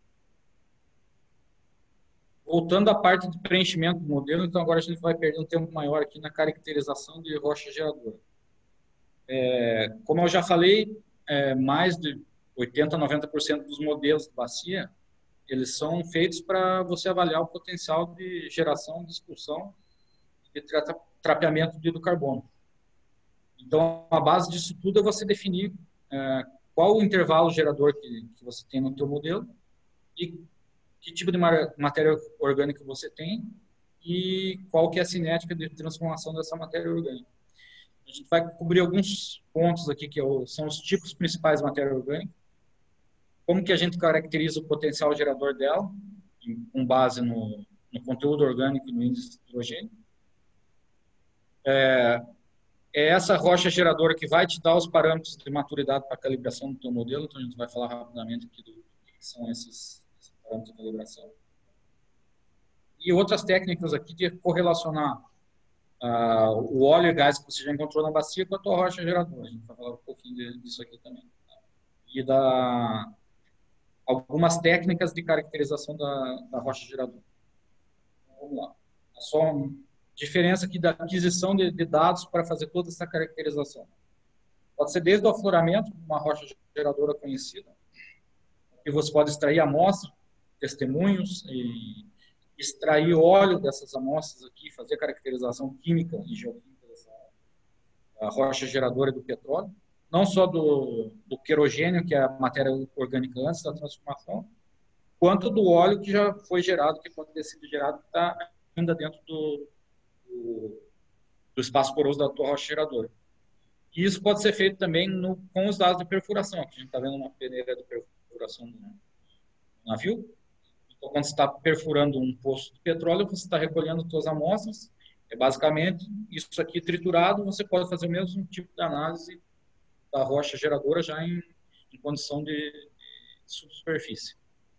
[SPEAKER 2] Voltando à parte de preenchimento do modelo, então agora a gente vai perder um tempo maior aqui na caracterização de rocha geradora. É, como eu já falei, é, mais de oitenta, noventa por cento dos modelos de bacia, eles são feitos para você avaliar o potencial de geração, de expulsão e tra trapeamento de hidrocarbono. Então, a base disso tudo é você definir é, qual o intervalo gerador que, que você tem no teu modelo e que tipo de matéria orgânica você tem e qual que é a cinética de transformação dessa matéria orgânica. A gente vai cobrir alguns pontos aqui, que são os tipos principais de matéria orgânica, como que a gente caracteriza o potencial gerador dela, com base no, no conteúdo orgânico e no índice de hidrogênio. É, é essa rocha geradora que vai te dar os parâmetros de maturidade para a calibração do teu modelo, então a gente vai falar rapidamente aqui do que são esses, esses parâmetros de calibração. E outras técnicas aqui de correlacionar Uh, o óleo e gás que você já encontrou na bacia com a tua rocha geradora. A gente vai falar um pouquinho disso aqui também. Tá? E da, algumas técnicas de caracterização da, da rocha geradora. Então, vamos lá. É só um, diferença aqui da aquisição de, de dados para fazer toda essa caracterização. Pode ser desde o afloramento, uma rocha geradora conhecida, que você pode extrair amostra, testemunhos, e extrair óleo dessas amostras aqui, fazer caracterização química e geoquímica dessa a rocha geradora do petróleo, não só do, do querogênio, que é a matéria orgânica antes da transformação, quanto do óleo que já foi gerado, que pode ter sido gerado, que está ainda dentro do, do, do espaço poroso da tua rocha geradora. E isso pode ser feito também no, com os dados de perfuração. Aqui a gente está vendo uma peneira de perfuração no navio. Então, quando você está perfurando um poço de petróleo, você está recolhendo suas amostras. É basicamente isso aqui triturado. Você pode fazer o mesmo tipo de análise da rocha geradora já em, em condição de, de subsuperfície.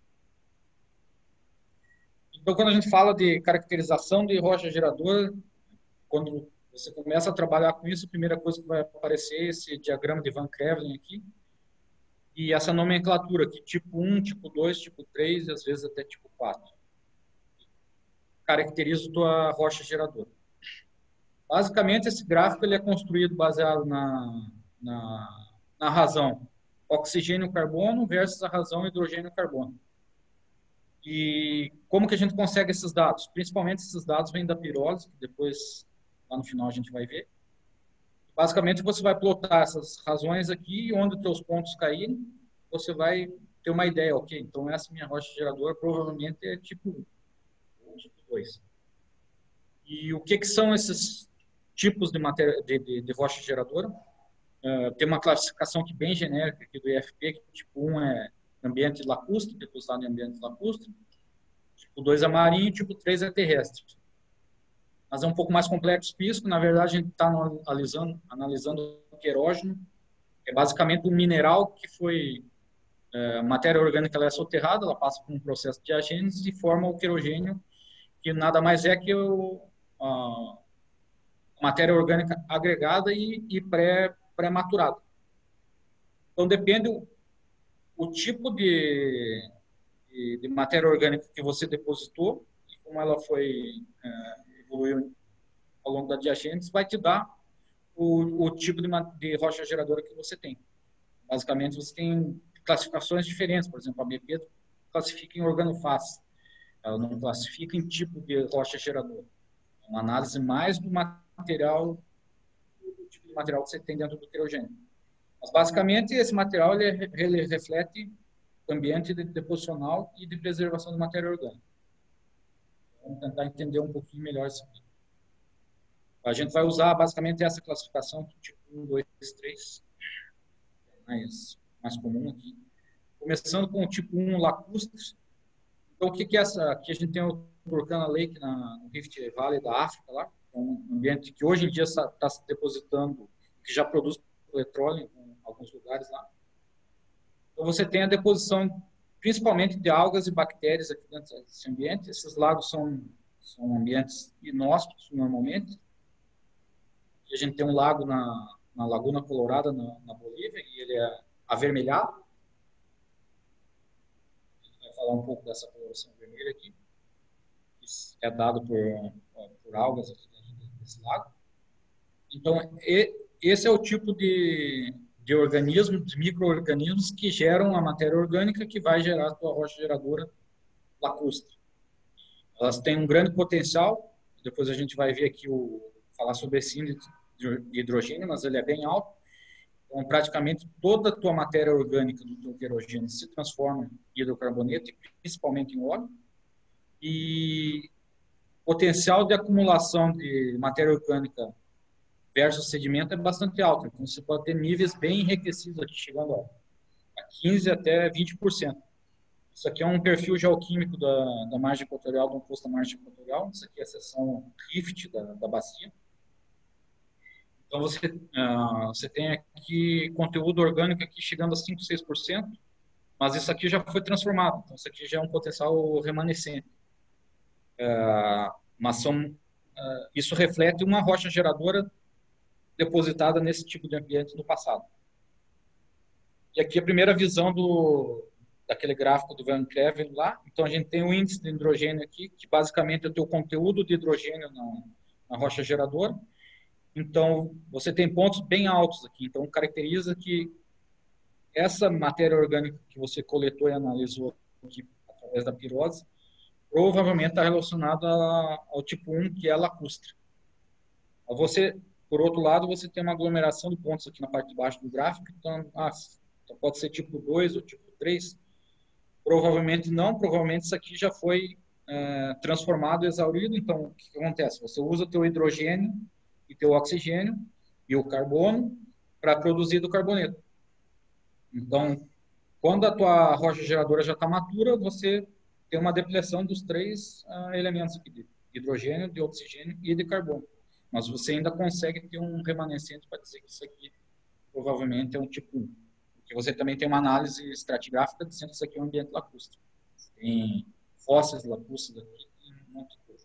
[SPEAKER 2] Então, quando a gente fala de caracterização de rocha geradora, quando você começa a trabalhar com isso, a primeira coisa que vai aparecer é esse diagrama de Van Crevelen aqui, e essa nomenclatura aqui, tipo um, tipo dois, tipo três, e às vezes até tipo quatro. Caracteriza a tua rocha geradora. Basicamente, esse gráfico ele é construído baseado na, na, na razão oxigênio-carbono versus a razão hidrogênio-carbono. E como que a gente consegue esses dados? Principalmente esses dados vêm da pirólise, que depois, lá no final, a gente vai ver. Basicamente, você vai plotar essas razões aqui, e onde os teus pontos caírem, você vai ter uma ideia, ok, então essa minha rocha geradora provavelmente é tipo um ou tipo dois. E o que que são esses tipos de, matéria, de, de, de rocha geradora? Uh, tem uma classificação aqui bem genérica aqui do I F P, que tipo um é ambiente lacustre, depositado em ambiente lacustre, tipo dois é marinho, tipo três é terrestre. Mas é um pouco mais complexo que isso, na verdade a gente está analisando, analisando o querógeno, é basicamente um mineral que foi, é, matéria orgânica ela é soterrada, ela passa por um processo de diagênese e forma o querogênio, que nada mais é que o, a matéria orgânica agregada e, e pré, pré-maturada. Então depende o, o tipo de, de, de matéria orgânica que você depositou e como ela foi é, evoluiu ao longo da diagênese, vai te dar o, o tipo de, de rocha geradora que você tem. Basicamente, você tem classificações diferentes. Por exemplo, a B P classifica em organofase. Ela não classifica em tipo de rocha geradora. É uma análise mais do material, do tipo de material que você tem dentro do querogênio. Mas, basicamente, esse material ele, ele reflete o ambiente de deposicional e de preservação de matéria orgânica. Vamos tentar entender um pouquinho melhor isso aqui. A gente vai usar basicamente essa classificação, tipo um, dois, três, mais, mais comum aqui. Começando com o tipo um lacustre. Então, o que, que é essa? Aqui a gente tem o Turkana Lake na, no Rift Valley da África, lá, um ambiente que hoje em dia está se depositando, que já produz petróleo em alguns lugares lá. Então, você tem a deposição principalmente de algas e bactérias aqui dentro desse ambiente. Esses lagos são, são ambientes inóspitos, normalmente. E a gente tem um lago na, na Laguna Colorada, na, na Bolívia, e ele é avermelhado. A gente vai falar um pouco dessa coloração vermelha aqui, que é dado por, por algas aqui dentro desse lago. Então, e, esse é o tipo de... de organismos, de micro-organismos que geram a matéria orgânica que vai gerar a tua rocha geradora lacustre. Elas têm um grande potencial, depois a gente vai ver aqui, o, falar sobre esse índice de hidrogênio, mas ele é bem alto. Então, praticamente toda a tua matéria orgânica do teu querogênio se transforma em hidrocarboneto, principalmente em óleo. E o potencial de acumulação de matéria orgânica versus sedimento é bastante alto. Então, você pode ter níveis bem enriquecidos aqui, chegando a quinze até vinte por cento. Isso aqui é um perfil geoquímico da, da margem equatorial, do posto da margem equatorial. Isso aqui é a seção rift da, da bacia. Então, você, uh, você tem aqui conteúdo orgânico aqui chegando a cinco, seis por cento, mas isso aqui já foi transformado. Então, isso aqui já é um potencial remanescente. Uh, mas são, uh, isso reflete uma rocha geradora depositada nesse tipo de ambiente no passado. E aqui a primeira visão do, daquele gráfico do Van Crevelen lá. Então, a gente tem o índice de hidrogênio aqui, que basicamente é o teu conteúdo de hidrogênio na, a rocha geradora. Então, você tem pontos bem altos aqui. Então, caracteriza que essa matéria orgânica que você coletou e analisou aqui através da pirose, provavelmente está relacionada ao tipo um, que é lacustre. Você, por outro lado, você tem uma aglomeração de pontos aqui na parte de baixo do gráfico, então, ah, então pode ser tipo dois ou tipo três. Provavelmente não, provavelmente isso aqui já foi é, transformado, exaurido. Então, o que, que acontece? Você usa o teu hidrogênio e teu oxigênio e o carbono para produzir do carboneto. Então, quando a tua rocha geradora já está matura, você tem uma depressão dos três uh, elementos aqui, de hidrogênio, de oxigênio e de carbono. Mas você ainda consegue ter um remanescente para dizer que isso aqui provavelmente é um tipo um. Porque você também tem uma análise estratigráfica dizendo que isso aqui é um ambiente lacustre. Tem fósseis lacustres aqui, tem um monte de coisa.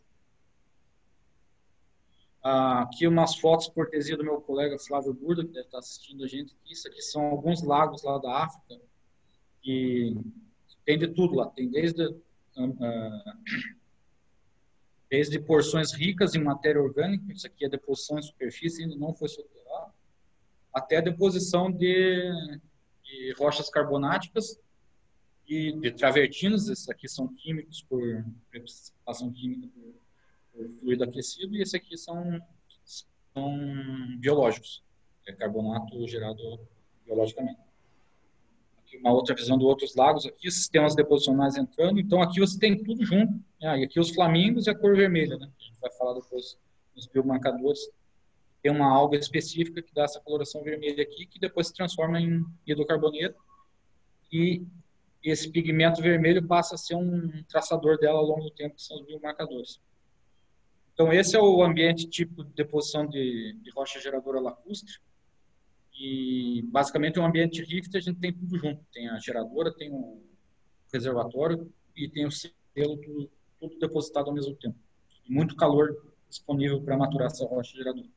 [SPEAKER 2] Ah, aqui umas fotos por cortesia do meu colega Flávio Burda, que deve estar assistindo a gente. Isso aqui são alguns lagos lá da África, que tem de tudo lá. Tem desde, uh, desde porções ricas em matéria orgânica, isso aqui é deposição em superfície, ainda não foi soterrado, até a deposição de, de rochas carbonáticas e de travertinos. Esses aqui são químicos por precipitação química por, por fluido aquecido, e esses aqui são, são biológicos, é carbonato gerado biologicamente. Aqui uma outra visão de outros lagos, aqui sistemas deposicionais entrando. Então aqui você tem tudo junto, né? E aqui os flamingos e a cor vermelha, né? A gente vai falar depois dos biomarcadores. Tem uma alga específica que dá essa coloração vermelha aqui, que depois se transforma em hidrocarboneto, e esse pigmento vermelho passa a ser um traçador dela ao longo do tempo, que são os biomarcadores. Então esse é o ambiente tipo de deposição de, de rocha geradora lacustre. E basicamente é um ambiente Richter, a gente tem tudo junto. Tem a geradora, tem o reservatório e tem o selo, tudo, tudo depositado ao mesmo tempo. E muito calor disponível para maturar essa rocha geradora.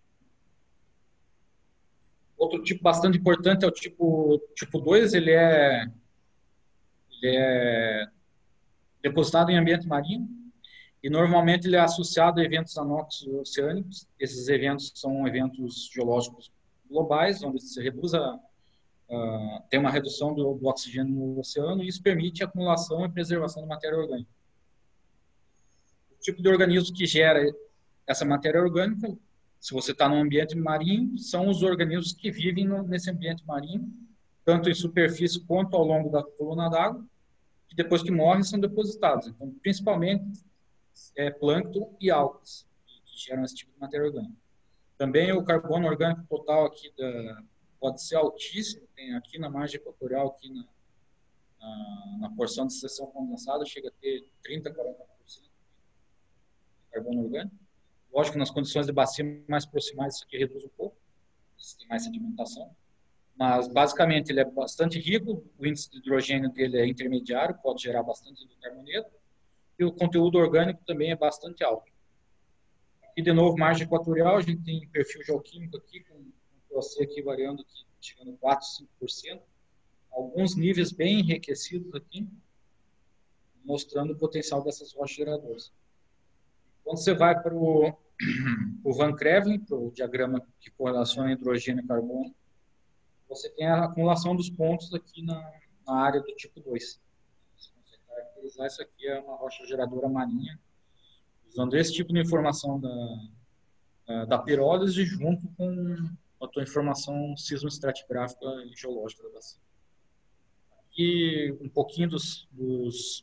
[SPEAKER 2] Outro tipo bastante importante é o tipo, tipo dois, ele é, ele é depositado em ambiente marinho e normalmente ele é associado a eventos anóxicos oceânicos. Esses eventos são eventos geológicos globais, onde se reduz a, uh, tem uma redução do, do oxigênio no oceano, e isso permite a acumulação e preservação da matéria orgânica. O tipo de organismo que gera essa matéria orgânica, se você está num ambiente marinho, são os organismos que vivem no, nesse ambiente marinho, tanto em superfície quanto ao longo da coluna d'água, que depois que morrem são depositados. Então, principalmente é, plâncton e algas, que, que geram esse tipo de matéria orgânica. Também o carbono orgânico total aqui da, pode ser altíssimo, tem aqui na margem equatorial, aqui na, na, na porção de seção condensada, chega a ter trinta a quarenta por cento de carbono orgânico. Lógico que nas condições de bacia mais proximais isso aqui reduz um pouco, tem mais sedimentação, mas basicamente ele é bastante rico, o índice de hidrogênio dele é intermediário, pode gerar bastante hidrocarboneto, e o conteúdo orgânico também é bastante alto. E de novo, margem equatorial, a gente tem perfil geoquímico aqui, com o P C aqui variando, aqui, chegando a quatro, cinco por cento. Alguns níveis bem enriquecidos aqui, mostrando o potencial dessas rochas geradoras. Quando você vai para o, o Van Crevelen, para o diagrama que correlaciona hidrogênio e carbono, você tem a acumulação dos pontos aqui na, na área do tipo dois. Se você caracterizar, isso aqui é uma rocha geradora marinha, usando esse tipo de informação da, da pirólise junto com a tua informação sismoestratigráfica e geológica da bacia. Aqui um pouquinho dos, dos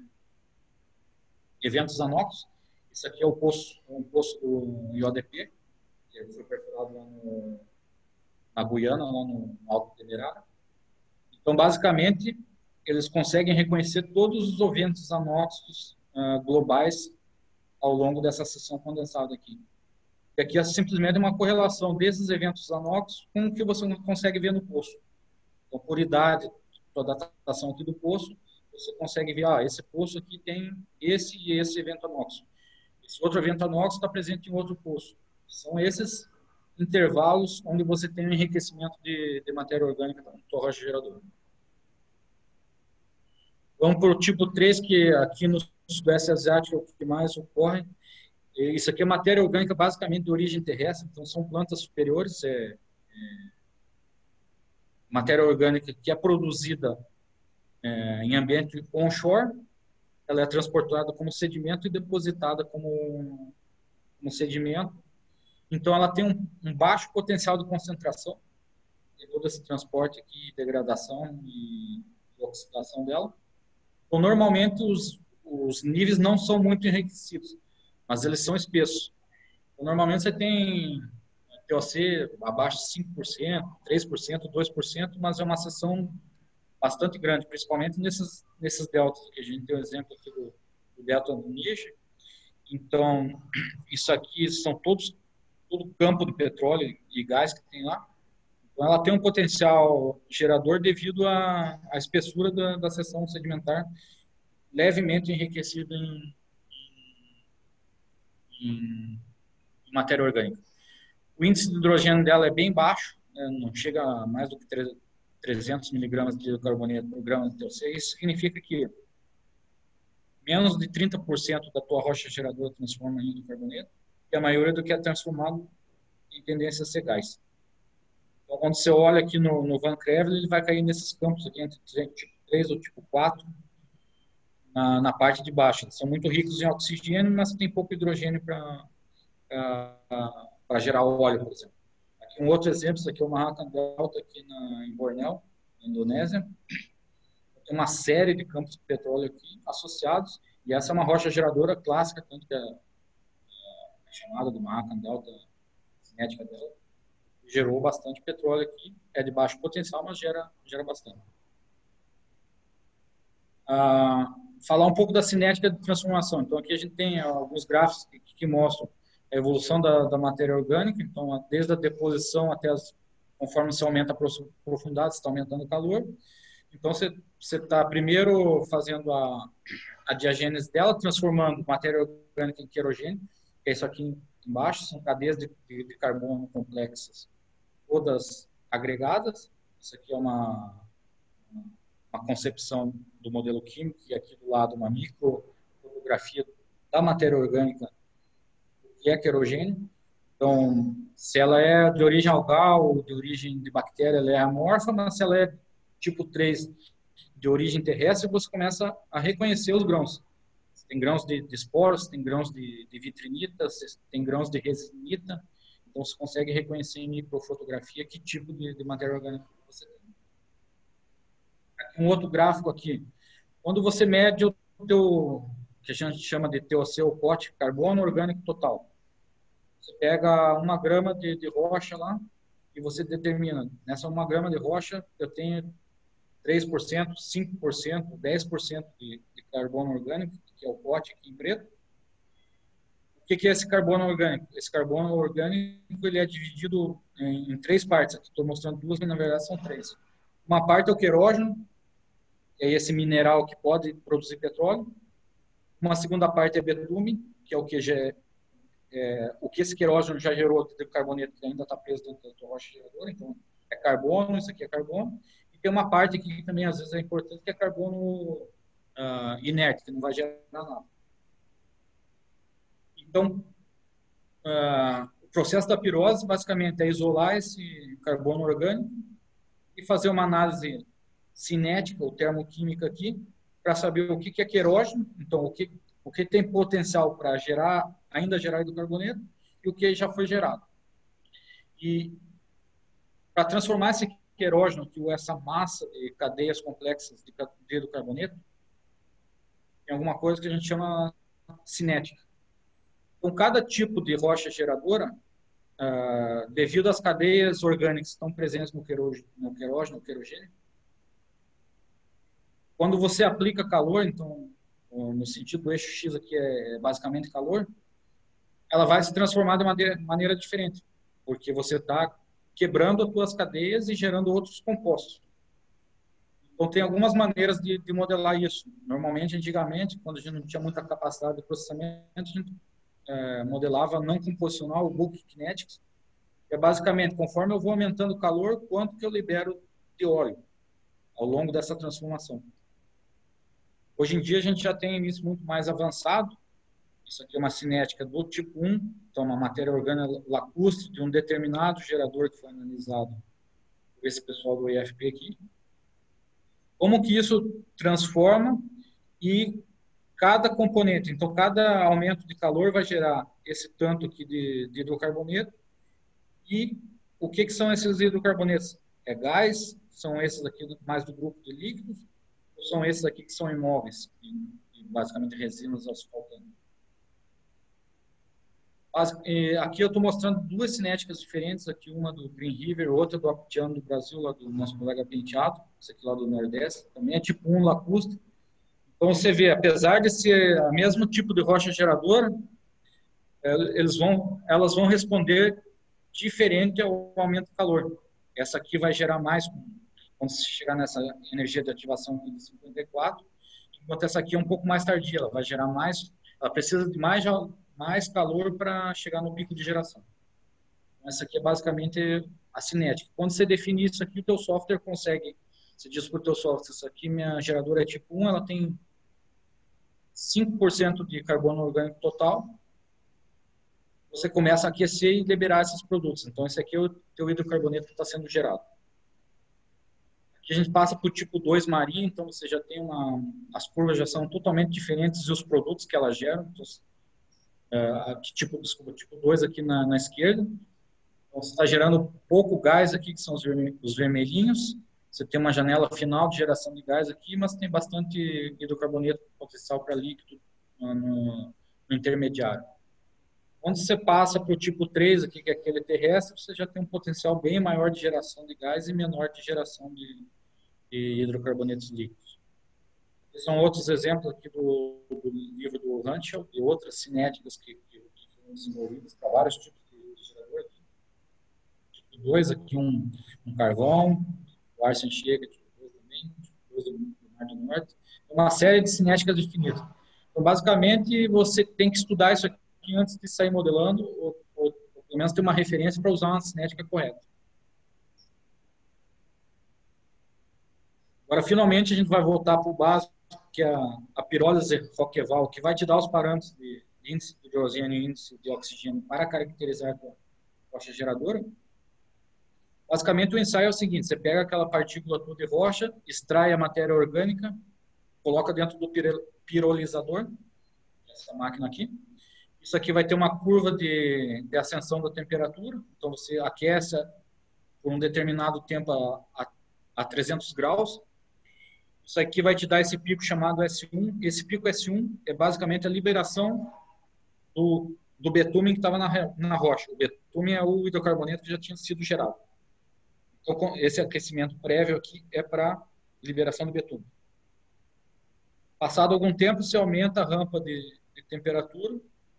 [SPEAKER 2] eventos anóxicos. Esse aqui é o poço, um poço do I O D P, que foi perfurado lá no, na Guiana, lá no Alto Demerara. Então, basicamente, eles conseguem reconhecer todos os eventos anóxicos uh, globais ao longo dessa seção condensada aqui. E aqui é simplesmente uma correlação desses eventos anóxicos com o que você consegue ver no poço. Então, por idade, toda a datação aqui do poço, você consegue ver, ah, esse poço aqui tem esse e esse evento anóxico. Esse outro evento anóxico está presente em outro poço. São esses intervalos onde você tem um enriquecimento de, de matéria orgânica na tua rocha geradora. Vamos para o tipo três, que aqui no Sudeste Asiático é o que mais ocorre. Isso aqui é matéria orgânica basicamente de origem terrestre, então são plantas superiores, é, é matéria orgânica que é produzida é, em ambiente onshore, ela é transportada como sedimento e depositada como, como sedimento. Então, ela tem um, um baixo potencial de concentração, tem todo esse transporte aqui, degradação e, e oxidação dela. Então, normalmente, os, os níveis não são muito enriquecidos, mas eles são espessos. Então, normalmente, você tem T O C abaixo de cinco por cento, três por cento, dois por cento, mas é uma seção bastante grande, principalmente nesses, nesses deltas, que a gente tem o exemplo aqui do, do delta do Níger. Então, isso aqui são todos, todo campo de petróleo e gás que tem lá. Então, ela tem um potencial gerador devido à, à espessura da, da seção sedimentar, levemente enriquecida em, em, em matéria orgânica. O índice de hidrogênio dela é bem baixo, né, não chega a mais do que trezentos miligramas de carboneto por grama de T O C. Isso significa que menos de trinta por cento da tua rocha geradora transforma em hidrocarboneto, e a maioria do que é transformado em tendência a ser gás. Então, quando você olha aqui no, no Van Creveld, ele vai cair nesses campos aqui, entre tipo três ou tipo quatro, na, na parte de baixo. Eles são muito ricos em oxigênio, mas tem pouco hidrogênio para gerar óleo, por exemplo. Aqui um outro exemplo, isso aqui é o Mahakam Delta, aqui na, em Bornéu, na Indonésia. Tem uma série de campos de petróleo aqui associados, e essa é uma rocha geradora clássica, tanto que é, é chamada do Mahakam Delta, cinética dela, gerou bastante petróleo aqui, é de baixo potencial, mas gera, gera bastante. Ah, falar um pouco da cinética de transformação. Então, aqui a gente tem alguns gráficos que, que mostram a evolução da, da matéria orgânica, então, desde a deposição até as, conforme você aumenta a profundidade, você está aumentando o calor. Então, você está primeiro fazendo a, a diagênese dela, transformando matéria orgânica em querogênio, que é isso aqui embaixo, são cadeias de, de, de carbono complexas, todas agregadas. Isso aqui é uma, uma concepção do modelo químico, e aqui do lado uma microfotografia da matéria orgânica, que é querogênio. Então, se ela é de origem algal ou de origem de bactéria, ela é amorfa, mas se ela é tipo três de origem terrestre, você começa a reconhecer os grãos. Você tem grãos de, de esporos, tem grãos de, de vitrinita, tem grãos de resinita, então você consegue reconhecer em microfotografia que tipo de, de matéria orgânica você tem. Aqui um outro gráfico aqui. Quando você mede o teu, que a gente chama de T O C, ou P O T, carbono orgânico total, você pega uma grama de, de rocha lá e você determina, nessa uma grama de rocha eu tenho três por cento, cinco por cento, dez por cento de, de carbono orgânico, que é o P O T aqui em preto. O que, que é esse carbono orgânico? Esse carbono orgânico ele é dividido em, em três partes. Aqui estou mostrando duas, mas na verdade são três. Uma parte é o querógeno, que é esse mineral que pode produzir petróleo. Uma segunda parte é betume, que é o que, já, é, o que esse querógeno já gerou de carboneto, que ainda está preso dentro da rocha geradora. Então, é carbono, isso aqui é carbono. Tem uma parte que também às vezes é importante, que é carbono uh, inerte, que não vai gerar nada. Então, uh, o processo da pirose basicamente é isolar esse carbono orgânico e fazer uma análise cinética ou termoquímica aqui para saber o que, que é querógeno, então o que, o que tem potencial para gerar, ainda gerar hidrocarboneto e o que já foi gerado. E para transformar esse querógeno, que é essa massa de cadeias complexas de hidrocarboneto, tem alguma coisa que a gente chama cinética. Então, cada tipo de rocha geradora, uh, devido às cadeias orgânicas que estão presentes no querógeno, no querógeno, no querogênio, quando você aplica calor, então, no sentido do eixo X aqui é basicamente calor, ela vai se transformar de maneira, maneira diferente, porque você está quebrando as suas cadeias e gerando outros compostos. Então, tem algumas maneiras de, de modelar isso. Normalmente, antigamente, quando a gente não tinha muita capacidade de processamento, a gente é, modelava não composicional, o bulk kinetics, que é basicamente, conforme eu vou aumentando o calor, quanto que eu libero de óleo ao longo dessa transformação. Hoje em dia, a gente já tem isso muito mais avançado, Isso aqui é uma cinética do tipo um, então uma matéria orgânica lacustre de um determinado gerador que foi analisado por esse pessoal do I F P aqui. Como que isso transforma e cada componente, então cada aumento de calor vai gerar esse tanto aqui de, de hidrocarboneto. E o que, que são esses hidrocarbonetos? É gás? São esses aqui mais do grupo de líquidos? Ou são esses aqui que são imóveis? E, e basicamente resinas asfaltantes. Aqui eu estou mostrando duas cinéticas diferentes, aqui uma do Green River, outra do Aptiano do Brasil, lá do nosso colega Penteado, esse aqui lá do Nordeste, também é tipo um lacustre. Então você vê, apesar de ser o mesmo tipo de rocha geradora, eles vão, elas vão responder diferente ao aumento de calor. Essa aqui vai gerar mais, quando você chegar nessa energia de ativação de cinquenta e quatro, enquanto essa aqui é um pouco mais tardia, ela vai gerar mais, ela precisa de mais mais calor para chegar no pico de geração. Essa aqui é basicamente a cinética. Quando você define isso aqui, o teu software consegue, você diz para o teu software, isso aqui minha geradora é tipo um, ela tem cinco por cento de carbono orgânico total, você começa a aquecer e liberar esses produtos. Então, esse aqui é o teu hidrocarboneto que está sendo gerado. Aqui a gente passa para o tipo dois marinho, então você já tem uma, as curvas já são totalmente diferentes e os produtos que elas geram. Então, Uh, tipo, desculpa, tipo dois aqui na, na esquerda. Então, você está gerando pouco gás aqui, que são os, vermelh os vermelhinhos. Você tem uma janela final de geração de gás aqui, mas tem bastante hidrocarboneto potencial para líquido no, no, no intermediário. Quando você passa para o tipo três aqui, que é aquele terrestre, você já tem um potencial bem maior de geração de gás e menor de geração de, de hidrocarbonetos líquidos. São outros exemplos aqui do, do livro do Hanschel e outras cinéticas que, que, que foram desenvolvidas para vários tipos de gerador. Aqui. Tipo dois, aqui um, um carvão, o Arsen chega, tipo dois também, tipo dois do Mar do Norte. Uma série de cinéticas definidas. Então, basicamente, você tem que estudar isso aqui antes de sair modelando, ou, ou, ou pelo menos ter uma referência para usar uma cinética correta. Agora, finalmente, a gente vai voltar para o básico, que é a, a pirólise Roqueval, que vai te dar os parâmetros de, de índice de hidrogênio e índice de oxigênio para caracterizar a rocha geradora. Basicamente, o ensaio é o seguinte: você pega aquela partícula toda de rocha, extrai a matéria orgânica, coloca dentro do pirolizador, essa máquina aqui. Isso aqui vai ter uma curva de, de ascensão da temperatura, então você aquece por um determinado tempo a, a, a trezentos graus. Isso aqui vai te dar esse pico chamado S um. Esse pico S um é basicamente a liberação do, do betume que estava na, na rocha. O betume é o hidrocarboneto que já tinha sido gerado. Então, esse aquecimento prévio aqui é para liberação do betume. Passado algum tempo, você aumenta a rampa de, de temperatura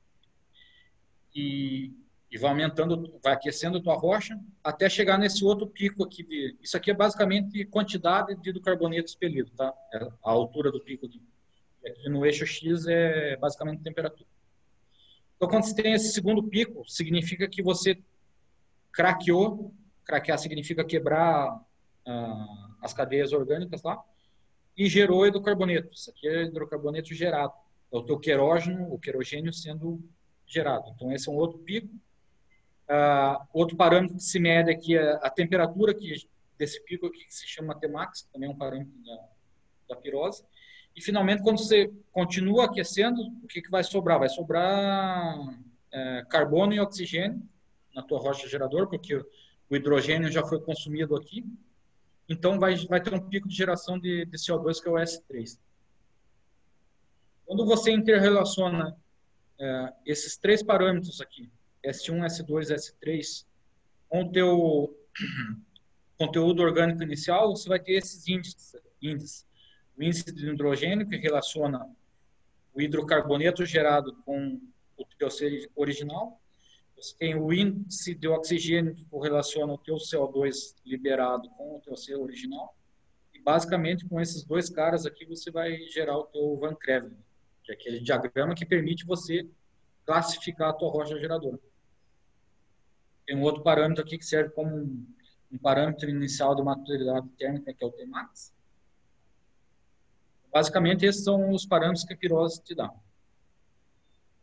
[SPEAKER 2] e, e vai aumentando, vai aquecendo a tua rocha até chegar nesse outro pico aqui. De, isso aqui é basicamente quantidade de hidrocarboneto expelido, tá? É a altura do pico aqui. E aqui no eixo X é basicamente temperatura. Então, quando você tem esse segundo pico, significa que você craqueou. Craquear significa quebrar ah, as cadeias orgânicas lá e gerou hidrocarboneto. Isso aqui é hidrocarboneto gerado. É o teu querógeno, o querogênio sendo gerado. Então, esse é um outro pico. Uh, outro parâmetro que se mede aqui é a temperatura que, desse pico aqui, que se chama Tmax, também é um parâmetro da, da pirose. E, finalmente, quando você continua aquecendo, o que, que vai sobrar? Vai sobrar é, carbono e oxigênio na tua rocha gerador, porque o, o hidrogênio já foi consumido aqui. Então, vai, vai ter um pico de geração de, de C O dois, que é o S três. Quando você interrelaciona é, esses três parâmetros aqui, S um, S dois, S três, com o teu conteúdo orgânico inicial, você vai ter esses índices. índices. O índice de hidrogênio, que relaciona o hidrocarboneto gerado com o teu C original. Você tem o índice de oxigênio, que correlaciona o teu C O dois liberado com o teu C original. E, basicamente, com esses dois caras aqui, você vai gerar o teu Van Creveld, que é aquele diagrama que permite você classificar a tua rocha geradora. Tem um outro parâmetro aqui que serve como um, um parâmetro inicial de maturidade térmica, que é o Tmax. Basicamente, esses são os parâmetros que a pirose te dá.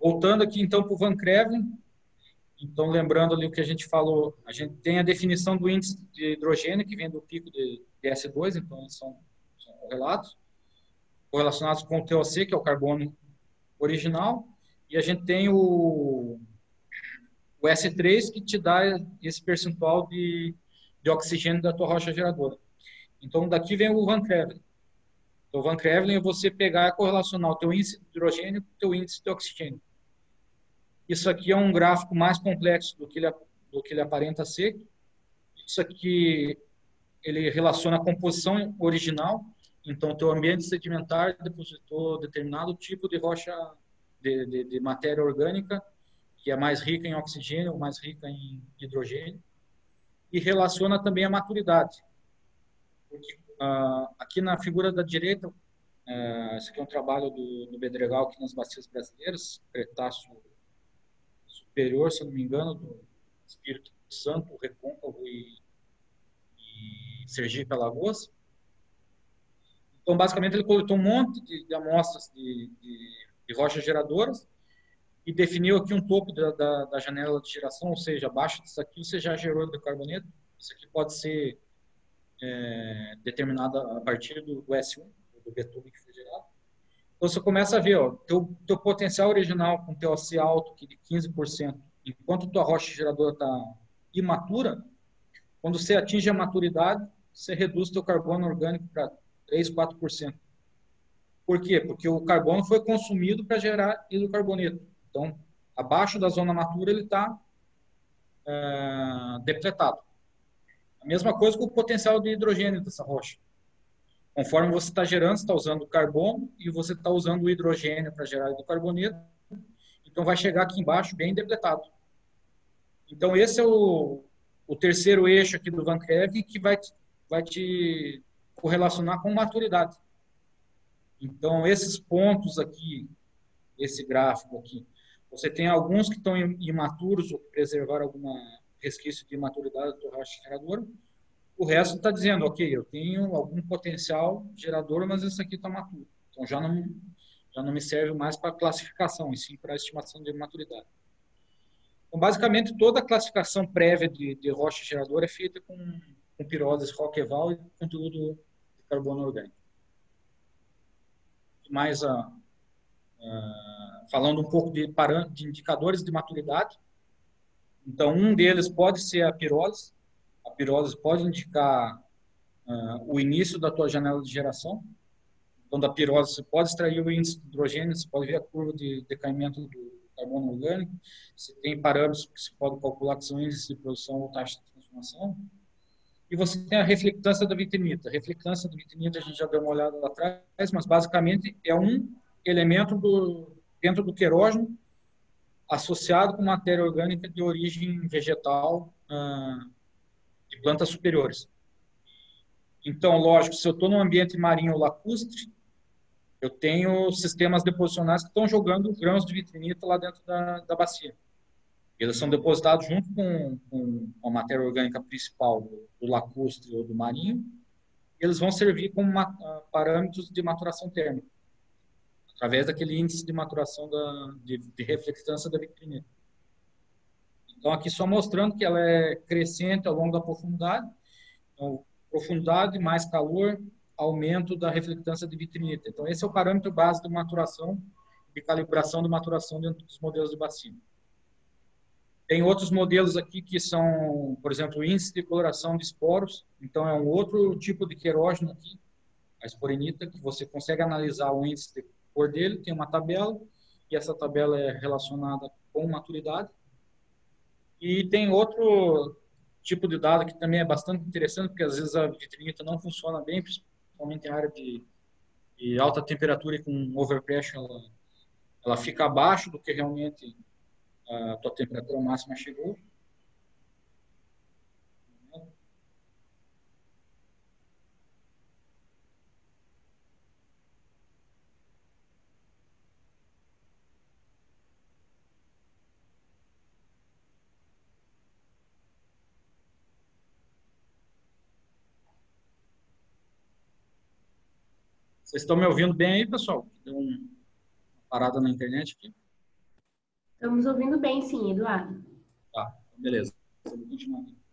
[SPEAKER 2] Voltando aqui, então, para o Van Crevelen. Então, lembrando ali o que a gente falou, a gente tem a definição do índice de hidrogênio, que vem do pico de S dois, então, eles são, são correlatos, correlacionados com o T O C, que é o carbono original, e a gente tem o, o S três, que te dá esse percentual de, de oxigênio da tua rocha geradora. Então, daqui vem o Van Crevelen. Então, o Van Crevelen é você pegar e correlacionar o teu índice de hidrogênio com o teu índice de oxigênio. Isso aqui é um gráfico mais complexo do que ele, do que ele aparenta ser. Isso aqui, ele relaciona a composição original. Então, o teu ambiente sedimentar depositou determinado tipo de rocha, de, de, de matéria orgânica, que é mais rica em oxigênio, mais rica em hidrogênio. E relaciona também a maturidade. Porque, uh, aqui na figura da direita, uh, esse aqui é um trabalho do, do Bedregal aqui nas bacias brasileiras, Cretáceo superior, se eu não me engano, do Espírito Santo, Recôncavo e, e Sergipe, Alagoas. Então, basicamente, ele coletou um monte de, de amostras de, de, de rochas geradoras e definiu aqui um topo da, da, da janela de geração, ou seja, abaixo disso aqui você já gerou bicarboneto. Isso aqui pode ser é, determinado a partir do, do S um, do betume que foi gerado. Então, você começa a ver, ó, teu, teu potencial original com T O C alto, que de quinze por cento, enquanto tua rocha geradora está imatura, quando você atinge a maturidade, você reduz teu carbono orgânico para três, quatro por cento. Por quê? Porque o carbono foi consumido para gerar hidrocarboneto. Então, abaixo da zona matura, ele está é, depletado. A mesma coisa com o potencial de hidrogênio dessa rocha. Conforme você está gerando, você está usando o carbono e você está usando o hidrogênio para gerar hidrocarboneto. Então, vai chegar aqui embaixo bem depletado. Então, esse é o, o terceiro eixo aqui do Van Crevelen, que vai, vai te correlacionar com maturidade. Então, esses pontos aqui, esse gráfico aqui, você tem alguns que estão imaturos ou que preservaram algum resquício de maturidade do rocha geradora. O resto está dizendo, ok, eu tenho algum potencial gerador, mas esse aqui está maturo. Então, já não, já não me serve mais para classificação, e sim para estimação de maturidade. Então, basicamente, toda a classificação prévia de, de rocha geradora é feita com, com pirólise Roqueval e conteúdo de carbono orgânico. Mais a, a, falando um pouco de, de indicadores de maturidade. Então, um deles pode ser a pirólise. A pirólise pode indicar uh, o início da tua janela de geração. Então, da pirólise, você pode extrair o índice de hidrogênio, você pode ver a curva de decaimento do carbono orgânico. Você tem parâmetros que você pode calcular, que são índices de produção ou taxa de transformação. E você tem a reflectância da vitrinita. A reflectância da vitrinita a gente já deu uma olhada lá atrás, mas basicamente é um elemento do, dentro do querógeno associado com matéria orgânica de origem vegetal uh, de plantas superiores. Então, lógico, se eu estou num ambiente marinho lacustre, eu tenho sistemas deposicionais que estão jogando grãos de vitrinita lá dentro da, da bacia. Eles são depositados junto com, com a matéria orgânica principal do, do lacustre ou do marinho, e eles vão servir como uma, uh, parâmetros de maturação térmica, através daquele índice de maturação da, de, de reflectância da vitrinita. Então, aqui só mostrando que ela é crescente ao longo da profundidade. Então, profundidade mais calor, aumento da reflectância de vitrinita. Então, esse é o parâmetro base de maturação, de calibração de maturação dentro dos modelos de bacia. Tem outros modelos aqui que são, por exemplo, o índice de coloração de esporos. Então, é um outro tipo de querógeno aqui, a esporinita, que você consegue analisar o índice de cor dele, tem uma tabela, e essa tabela é relacionada com maturidade. E tem outro tipo de dado que também é bastante interessante, porque às vezes a vitrinita não funciona bem, principalmente em área de, de alta temperatura e com overpressure, ela, ela fica abaixo do que realmente a tua temperatura máxima chegou. Vocês estão me ouvindo bem aí, pessoal? Deu uma parada na internet aqui.
[SPEAKER 1] Estamos ouvindo bem, sim, Eduardo.
[SPEAKER 2] Tá, beleza. Vamos continuar aqui.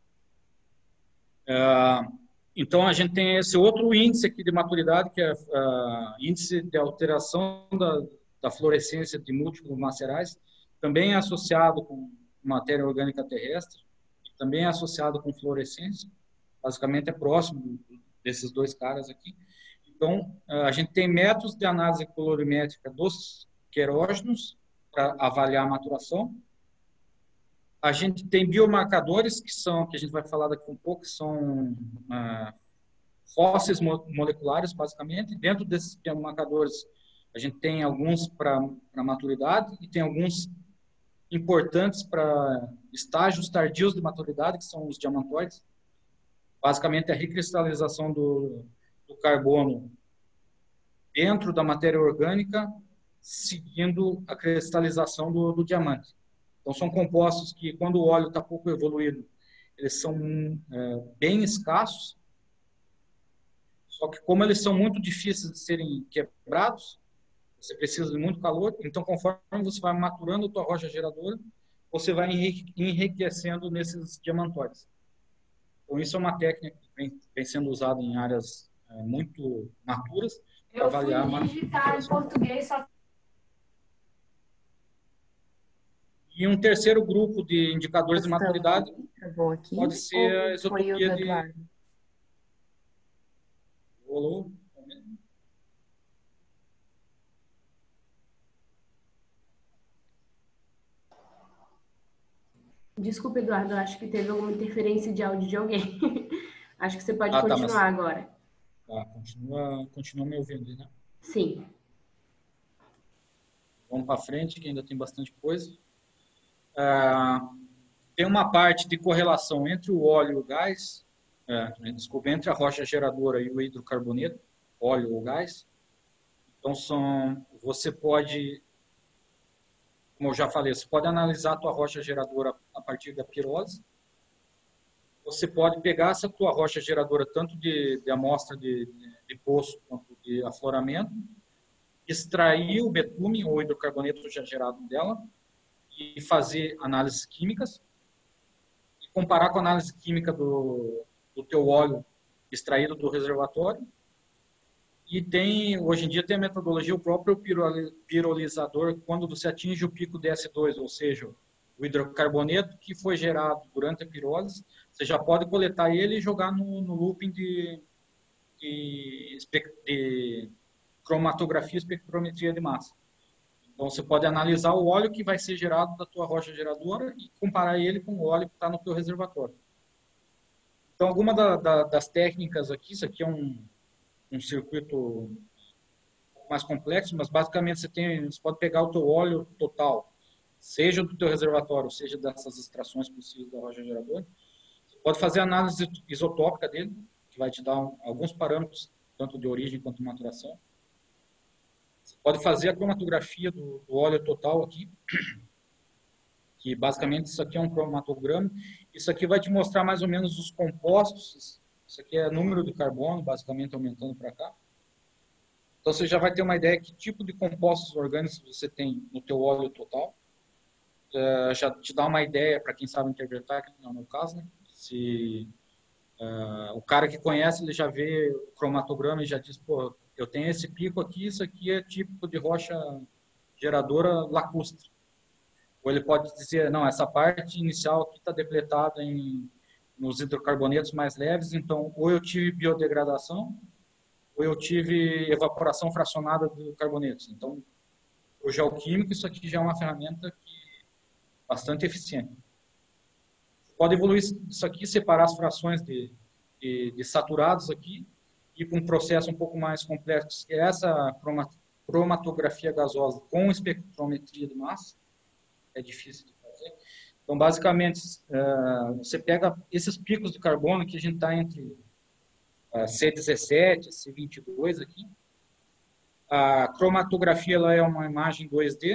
[SPEAKER 2] É, então, a gente tem esse outro índice aqui de maturidade, que é o índice de alteração da, da fluorescência de múltiplos macerais, também é associado com matéria orgânica terrestre, também é associado com fluorescência, basicamente é próximo desses dois caras aqui. Então, a gente tem métodos de análise colorimétrica dos querógenos para avaliar a maturação. A gente tem biomarcadores, que são, que a gente vai falar daqui um pouco, que são ah, fósseis mo moleculares, basicamente. Dentro desses biomarcadores, a gente tem alguns para maturidade e tem alguns importantes para estágios tardios de maturidade, que são os diamantoides. Basicamente, a recristalização do, do carbono dentro da matéria orgânica, seguindo a cristalização do, do diamante. Então, são compostos que, quando o óleo está pouco evoluído, eles são é, bem escassos, só que como eles são muito difíceis de serem quebrados, você precisa de muito calor, então, conforme você vai maturando a tua rocha geradora, você vai enriquecendo nesses diamantoides. Então, isso é uma técnica que vem, vem sendo usada em áreas é, muito maturas.
[SPEAKER 4] Eu avaliar fui digitar em português só.
[SPEAKER 2] E um terceiro grupo de indicadores de maturidade
[SPEAKER 4] aqui,
[SPEAKER 2] pode ser a isotopia de...
[SPEAKER 4] Rolou?
[SPEAKER 1] Desculpa, Eduardo, acho que teve alguma interferência de áudio de alguém. Acho que você pode ah, continuar tá, mas... agora.
[SPEAKER 2] Tá, continua, continua me ouvindo, né?
[SPEAKER 1] Sim.
[SPEAKER 2] Vamos para frente, que ainda tem bastante coisa. Ah, tem uma parte de correlação entre o óleo e o gás, é, desculpa, entre a rocha geradora e o hidrocarboneto, óleo ou gás. Então, são, você pode, como eu já falei, você pode analisar a tua rocha geradora a partir da pirólise. Você pode pegar essa tua rocha geradora, tanto de, de amostra de, de, de poço quanto de afloramento, extrair o betume ou hidrocarboneto já gerado dela e fazer análises químicas e comparar com a análise química do, do teu óleo extraído do reservatório. E tem, hoje em dia tem a metodologia, o próprio pirolizador, quando você atinge o pico de S dois, ou seja, o hidrocarboneto que foi gerado durante a pirólise, você já pode coletar ele e jogar no, no looping de, de, de cromatografia e espectrometria de massa. Então, você pode analisar o óleo que vai ser gerado da tua rocha geradora e comparar ele com o óleo que está no teu reservatório. Então, alguma da, da, das técnicas aqui, isso aqui é um, um circuito mais complexo, mas basicamente você, tem, você pode pegar o teu óleo total, seja do teu reservatório, seja dessas extrações possíveis da rocha geradora. Você pode fazer análise isotópica dele, que vai te dar um, alguns parâmetros, tanto de origem quanto de maturação. Você pode fazer a cromatografia do, do óleo total aqui, que basicamente isso aqui é um cromatograma. Isso aqui vai te mostrar mais ou menos os compostos. Isso aqui é número de carbono, basicamente aumentando para cá. Então você já vai ter uma ideia de que tipo de compostos orgânicos você tem no teu óleo total. Uh, já te dá uma ideia para quem sabe interpretar, que não é o meu caso, né? Se uh, o cara que conhece, ele já vê o cromatograma e já diz, pô, eu tenho esse pico aqui, isso aqui é típico de rocha geradora lacustre. Ou ele pode dizer, não, essa parte inicial aqui está depletada em, nos hidrocarbonetos mais leves, então ou eu tive biodegradação, ou eu tive evaporação fracionada de carbonetos. Então, o geoquímico, isso aqui já é uma ferramenta que bastante eficiente. Você pode evoluir isso aqui, separar as frações de, de, de saturados aqui, e com um processo um pouco mais complexo, que é essa cromatografia gasosa com espectrometria de massa. É difícil de fazer. Então, basicamente, uh, você pega esses picos de carbono que a gente está entre uh, C dezessete, C vinte e dois aqui. A cromatografia ela é uma imagem dois D.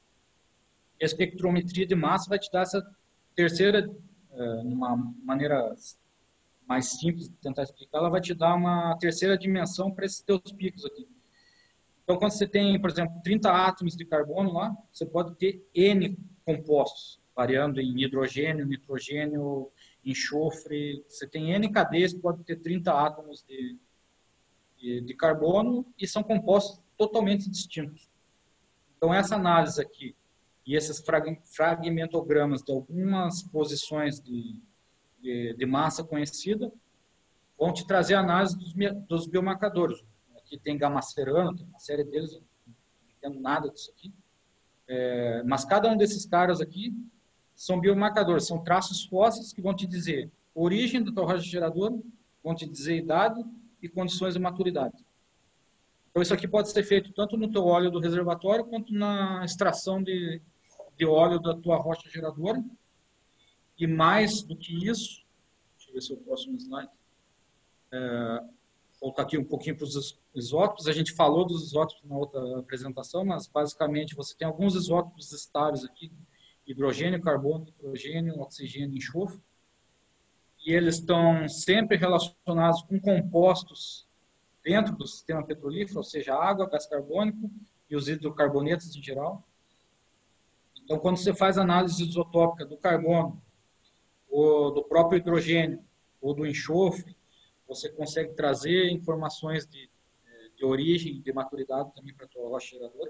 [SPEAKER 2] A espectrometria de massa vai te dar essa terceira, uh, uma maneira mais simples de tentar explicar, ela vai te dar uma terceira dimensão para esses teus picos aqui. Então, quando você tem, por exemplo, trinta átomos de carbono lá, você pode ter N compostos, variando em hidrogênio, nitrogênio, enxofre. Você tem N cadeias que podem ter trinta átomos de, de, de carbono e são compostos totalmente distintos. Então, essa análise aqui e esses fragmentogramas de algumas posições de, de, de massa conhecida vão te trazer a análise dos, dos biomarcadores. Aqui tem gamacerano, tem uma série deles, eu não entendo nada disso aqui. É, mas cada um desses caras aqui são biomarcadores, são traços fósseis que vão te dizer a origem da tua rocha geradora, vão te dizer idade e condições de maturidade. Então, isso aqui pode ser feito tanto no teu óleo do reservatório, quanto na extração de, de óleo da tua rocha geradora. E mais do que isso, deixa eu ver se eu posso no slide, é, voltar aqui um pouquinho para os isótopos. A gente falou dos isótopos na outra apresentação, mas basicamente você tem alguns isótopos estáveis aqui, hidrogênio, carbono, nitrogênio, oxigênio e enxofre. E eles estão sempre relacionados com compostos dentro do sistema petrolífero, ou seja, água, gás carbônico e os hidrocarbonetos em geral. Então, quando você faz análise isotópica do carbono, ou do próprio hidrogênio, ou do enxofre, você consegue trazer informações de, de origem, de maturidade também para a tua rocha geradora.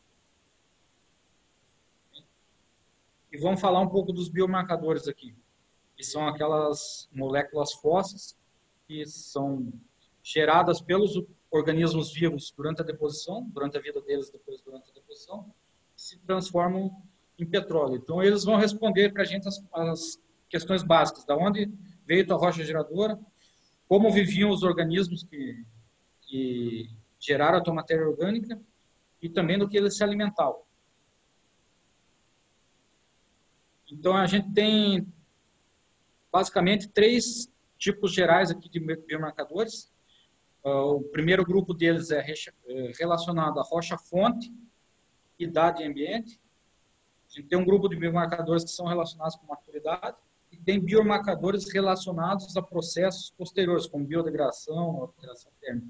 [SPEAKER 2] E vamos falar um pouco dos biomarcadores aqui, que são aquelas moléculas fósseis que são geradas pelos organismos vivos durante a deposição, durante a vida deles, depois durante a deposição, que se transformam em petróleo. Então, eles vão responder para a gente as, as questões básicas, da onde veio a rocha geradora, como viviam os organismos que, que geraram a tua matéria orgânica e também do que eles se alimentavam. Então, a gente tem basicamente três tipos gerais aqui de biomarcadores. Uh, o primeiro grupo deles é relacionado à rocha-fonte, idade e ambiente. A gente tem um grupo de biomarcadores que são relacionados com maturidade e tem biomarcadores relacionados a processos posteriores, como biodegradação ou alteração térmica.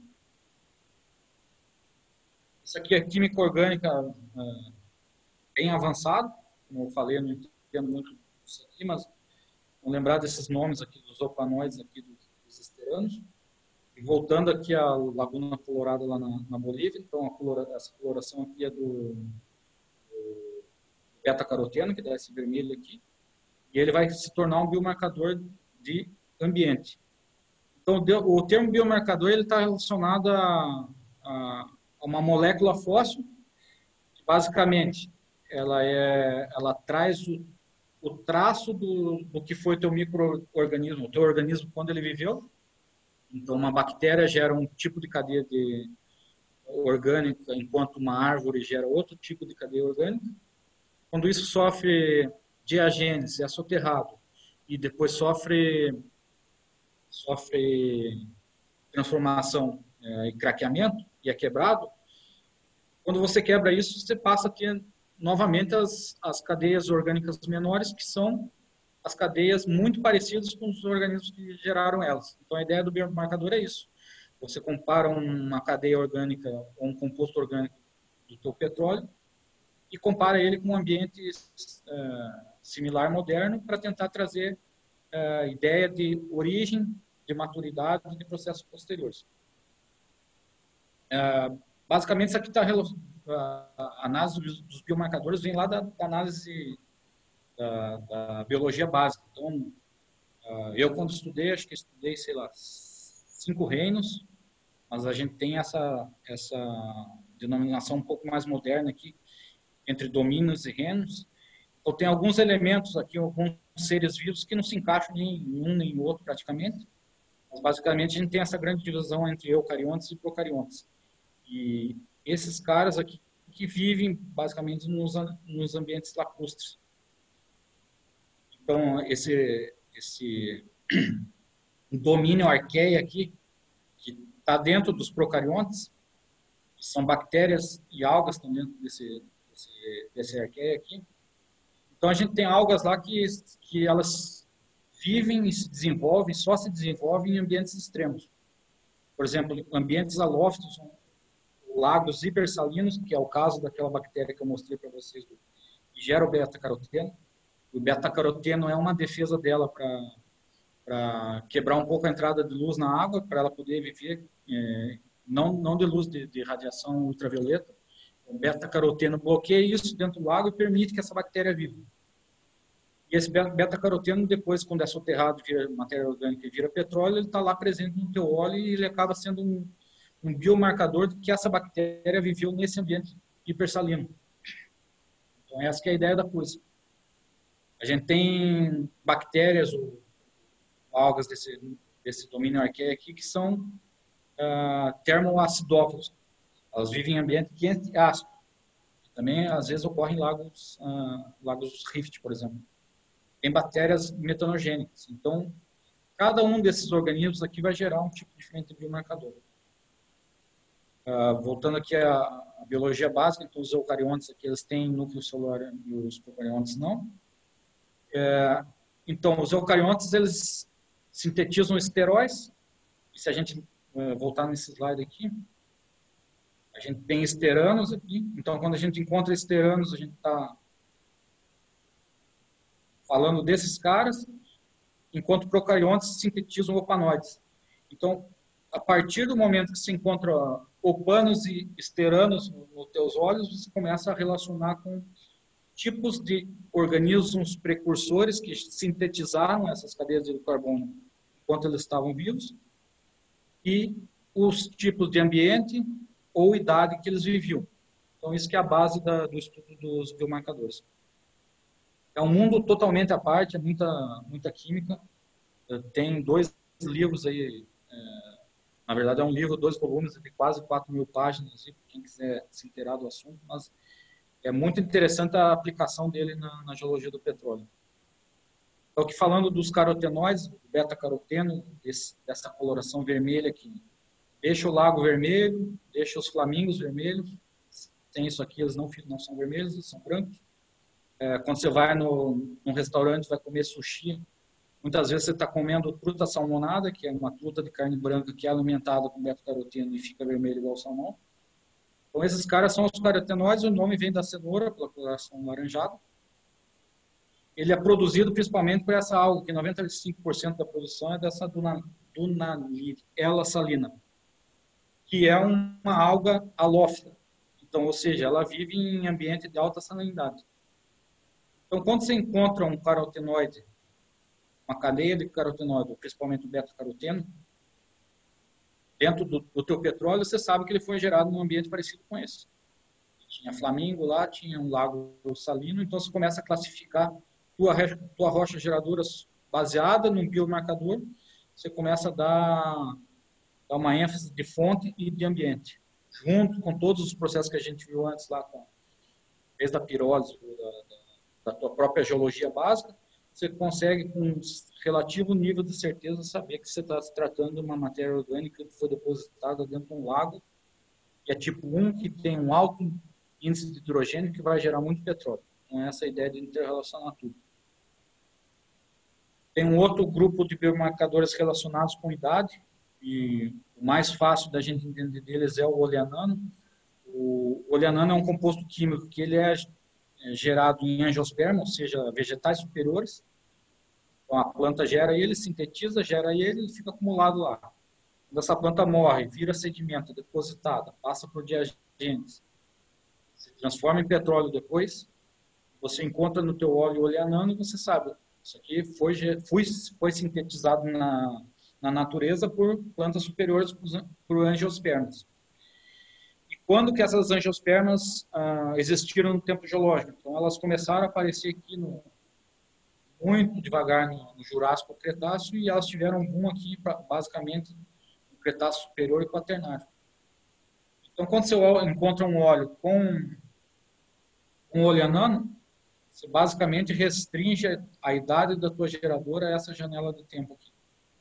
[SPEAKER 2] Isso aqui é química orgânica uh, bem avançado, como eu falei, eu não entendo muito disso aqui, mas vamos lembrar desses nomes aqui dos opanoides aqui dos, dos esteranos. E voltando aqui à Laguna Colorada lá na, na Bolívia, então a colora, essa coloração aqui é do, do beta-caroteno, que dá esse vermelho aqui, e ele vai se tornar um biomarcador de ambiente. Então, o termo biomarcador ele está relacionado a, a, a uma molécula fóssil, que basicamente ela, é, ela traz o, o traço do, do que foi teu micro-organismo, o teu organismo quando ele viveu. Então, uma bactéria gera um tipo de cadeia de, orgânica, enquanto uma árvore gera outro tipo de cadeia orgânica. Quando isso sofre diagênese, é soterrado, e depois sofre, sofre transformação é, e craqueamento, e é quebrado, quando você quebra isso, você passa a ter novamente as, as cadeias orgânicas menores, que são as cadeias muito parecidas com os organismos que geraram elas. Então, a ideia do biomarcador é isso. Você compara uma cadeia orgânica ou um composto orgânico do teu petróleo e compara ele com um ambiente uh, similar moderno para tentar trazer a uh, ideia de origem, de maturidade e de processos posteriores. Uh, basicamente, isso aqui está... A análise dos biomarcadores vem lá da, da análise da, da biologia básica. Então, uh, eu quando estudei, acho que estudei, sei lá, cinco reinos, mas a gente tem essa, essa denominação um pouco mais moderna aqui, entre domínios e reinos. Então, tem alguns elementos aqui, alguns seres vivos que não se encaixam nem em um nem em outro praticamente, mas basicamente a gente tem essa grande divisão entre eucariontes e procariontes. E esses caras aqui que vivem basicamente nos, nos ambientes lacustres. Então, esse, esse domínio arqueia aqui, que está dentro dos procariontes, que são bactérias e algas estão dentro desse, desse, desse arqueia aqui. Então, a gente tem algas lá que, que elas vivem e se desenvolvem, só se desenvolvem em ambientes extremos. Por exemplo, ambientes halófitos, lagos hipersalinos, que é o caso daquela bactéria que eu mostrei para vocês, do gera o beta-caroteno. O beta-caroteno é uma defesa dela para quebrar um pouco a entrada de luz na água, para ela poder viver, é, não, não de luz de, de radiação ultravioleta. O beta-caroteno bloqueia isso dentro do água e permite que essa bactéria viva. E esse beta-caroteno, depois, quando é soterrado, vira matéria orgânica e vira petróleo, ele está lá presente no teu óleo e ele acaba sendo um, um biomarcador de que essa bactéria viveu nesse ambiente hipersalino. Então, essa que é a ideia da coisa. A gente tem bactérias ou algas desse, desse domínio arqueiro aqui que são uh, termoacidófilos. Elas vivem em ambiente quente e ácido. Também, às vezes, ocorrem em lagos, uh, lagos Rift, por exemplo. Tem bactérias metanogênicas. Então, cada um desses organismos aqui vai gerar um tipo diferente de biomarcador. Uh, voltando aqui à, à biologia básica, então os eucariontes aqui eles têm núcleo celular e os procariontes não. É, então, os eucariontes eles sintetizam esteróis. E se a gente uh, voltar nesse slide aqui, a gente tem esteranos aqui. Então, quando a gente encontra esteranos, a gente está falando desses caras, enquanto procariontes sintetizam opanoides. Então, a partir do momento que se encontra opanos e esteranos nos teus olhos, você começa a relacionar com tipos de organismos precursores que sintetizaram essas cadeias de carbono enquanto eles estavam vivos e os tipos de ambiente ou idade que eles viviam. Então, isso que é a base da, do estudo dos biomarcadores. É um mundo totalmente à parte, é muita, muita química. Tem dois livros aí, é, na verdade é um livro, dois volumes de quase quatro mil páginas, para quem quiser se inteirar do assunto, mas é muito interessante a aplicação dele na, na geologia do petróleo. Então, aqui falando dos carotenoides, beta-caroteno, dessa coloração vermelha aqui, deixa o lago vermelho, deixa os flamingos vermelhos, sem isso aqui eles não, não são vermelhos, eles são brancos. É, quando você vai no, num restaurante, vai comer sushi, muitas vezes você está comendo truta salmonada, que é uma truta de carne branca que é alimentada com beta-caroteno e fica vermelho igual ao salmão. Então, esses caras são os carotenoides, o nome vem da cenoura, pela coloração laranjada. Ele é produzido principalmente por essa alga, que noventa e cinco por cento da produção é dessa Dunaliella salina, que é uma alga halófita. Então, ou seja, ela vive em ambiente de alta salinidade. Então, quando você encontra um carotenoide, uma cadeia de carotenoide, principalmente o beta-caroteno, dentro do, do teu petróleo, você sabe que ele foi gerado num ambiente parecido com esse. Tinha flamingo lá, tinha um lago salino, então você começa a classificar tua, tua rocha geradora baseada num biomarcador, você começa a dar, dar uma ênfase de fonte e de ambiente, junto com todos os processos que a gente viu antes lá, com, desde a pirólise, da, da da tua própria geologia básica, você consegue, com um relativo nível de certeza, saber que você está se tratando de uma matéria orgânica que foi depositada dentro de um lago, que é tipo um, que tem um alto índice de hidrogênio, que vai gerar muito petróleo. Então, essa é a ideia de interrelacionar tudo. Tem um outro grupo de biomarcadores relacionados com idade, e o mais fácil da gente entender deles é o oleanano. O oleanano é um composto químico que ele é gerado em angiosperma, ou seja, vegetais superiores. Então, a planta gera ele, sintetiza, gera ele, ele fica acumulado lá. Quando essa planta morre, vira sedimento, depositada, passa por diagentes, se transforma em petróleo depois, você encontra no teu óleo oleanano e você sabe, isso aqui foi, foi, foi sintetizado na, na natureza por plantas superiores, por angiospermas. Quando que essas angiospermas ah, existiram no tempo geológico? Então, elas começaram a aparecer aqui no, muito devagar no, no Jurássico Cretáceo e elas tiveram um boom aqui, pra, basicamente, no Cretáceo Superior e Quaternário. Então, quando você encontra um óleo com um oleanano, você basicamente restringe a idade da tua geradora a essa janela de tempo aqui.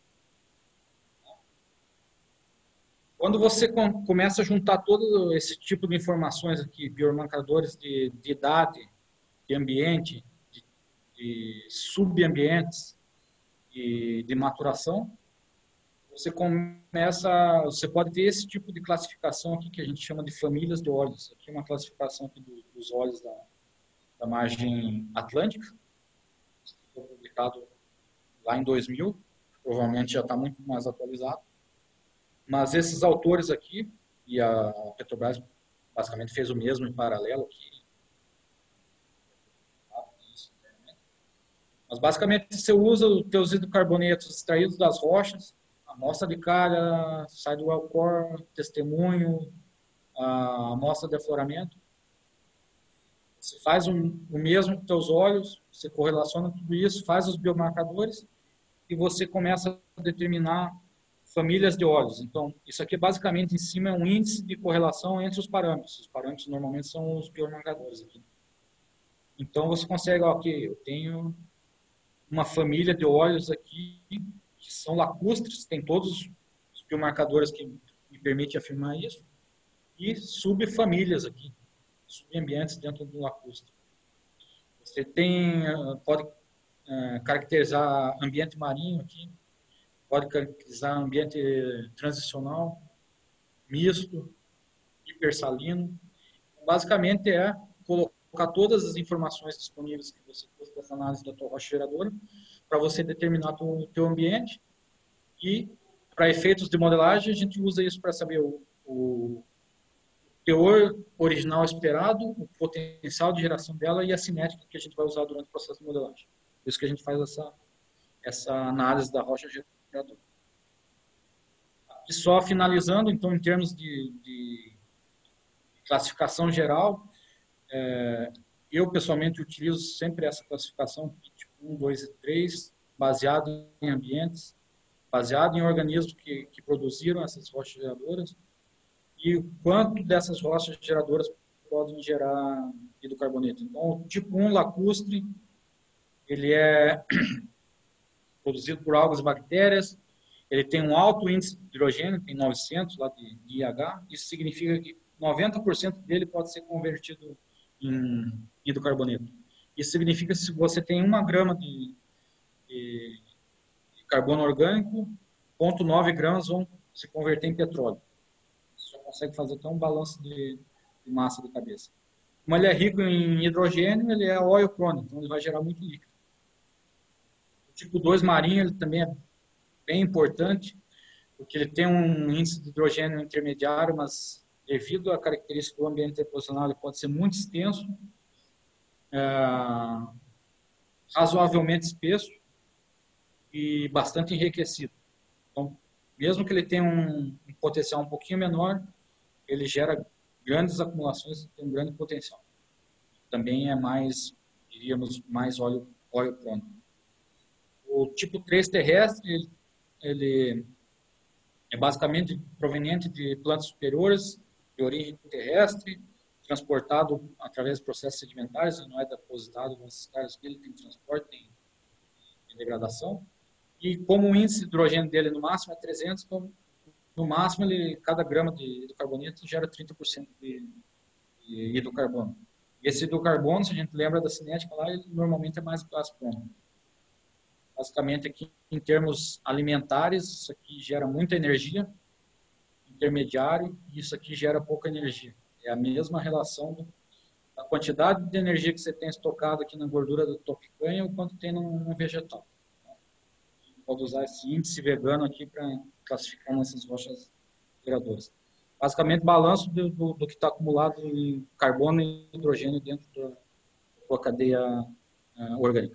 [SPEAKER 2] Quando você com, começa a juntar todo esse tipo de informações aqui, biomarcadores de, de idade, de ambiente, de, de subambientes e de maturação, você começa, você pode ter esse tipo de classificação aqui que a gente chama de famílias de óleos. Aqui é uma classificação aqui do, dos óleos da, da margem atlântica. Foi publicado lá em dois mil, provavelmente já está muito mais atualizado. Mas esses autores aqui, e a Petrobras basicamente fez o mesmo em paralelo aqui. Mas basicamente você usa os teus hidrocarbonetos extraídos das rochas, a amostra de calha, sai do well core, testemunho, a amostra de afloramento. Você faz um, o mesmo com teus olhos, você correlaciona tudo isso, faz os biomarcadores e você começa a determinar famílias de óleos. Então, isso aqui basicamente em cima é um índice de correlação entre os parâmetros. Os parâmetros normalmente são os biomarcadores aqui. Então, você consegue, ó, ok, eu tenho uma família de óleos aqui que são lacustres, tem todos os biomarcadores que me permitem afirmar isso, e subfamílias aqui, subambientes dentro do lacustre. Você tem, pode uh, caracterizar ambiente marinho aqui, pode caracterizar ambiente transicional, misto, hipersalino. Basicamente é colocar todas as informações disponíveis que você trouxe dessa análise da tua rocha geradora para você determinar o teu ambiente e, para efeitos de modelagem, a gente usa isso para saber o, o teor original esperado, o potencial de geração dela e a cinética que a gente vai usar durante o processo de modelagem. Por isso que a gente faz essa, essa análise da rocha geradora. E só finalizando, então, em termos de, de classificação geral, é, eu pessoalmente utilizo sempre essa classificação tipo um, dois e três, baseado em ambientes, baseado em organismos que, que produziram essas rochas geradoras e o quanto dessas rochas geradoras podem gerar hidrocarboneto. Então, o tipo um lacustre, ele é produzido por algas e bactérias, ele tem um alto índice de hidrogênio, tem novecentos lá de, de I H, isso significa que noventa por cento dele pode ser convertido em hidrocarboneto. Isso significa que se você tem uma grama de, de, de carbono orgânico, zero vírgula nove gramas vão se converter em petróleo. Você já consegue fazer até um balanço de, de massa de cabeça. Como ele é rico em hidrogênio, ele é óleo crônico, então ele vai gerar muito líquido. O tipo dois marinho, ele também é bem importante, porque ele tem um índice de hidrogênio intermediário, mas devido à característica do ambiente deposicional, ele pode ser muito extenso, é, razoavelmente espesso e bastante enriquecido. Então, mesmo que ele tenha um, um potencial um pouquinho menor, ele gera grandes acumulações e tem um grande potencial. Também é mais, diríamos, mais óleo, óleo crônico. O tipo três terrestre, ele, ele é basicamente proveniente de plantas superiores, de origem terrestre, transportado através de processos sedimentares, ele não é depositado nesses caras aqui, ele tem transporte, tem, tem degradação. E como o índice de hidrogênio dele no máximo é trezentos, então, no máximo, ele, cada grama de hidrocarboneto gera trinta por cento de, de hidrocarbono. E esse hidrocarbono, se a gente lembra da cinética lá, ele normalmente é mais gás crônico. Basicamente, aqui, em termos alimentares, isso aqui gera muita energia, intermediário, e isso aqui gera pouca energia. É a mesma relação da quantidade de energia que você tem estocado aqui na gordura da tua picanha ou quanto tem no, no vegetal. Pode usar esse índice vegano aqui para classificar nessas rochas geradoras. Basicamente, balanço do, do, do que está acumulado em carbono e hidrogênio dentro da, da tua cadeia uh, orgânica.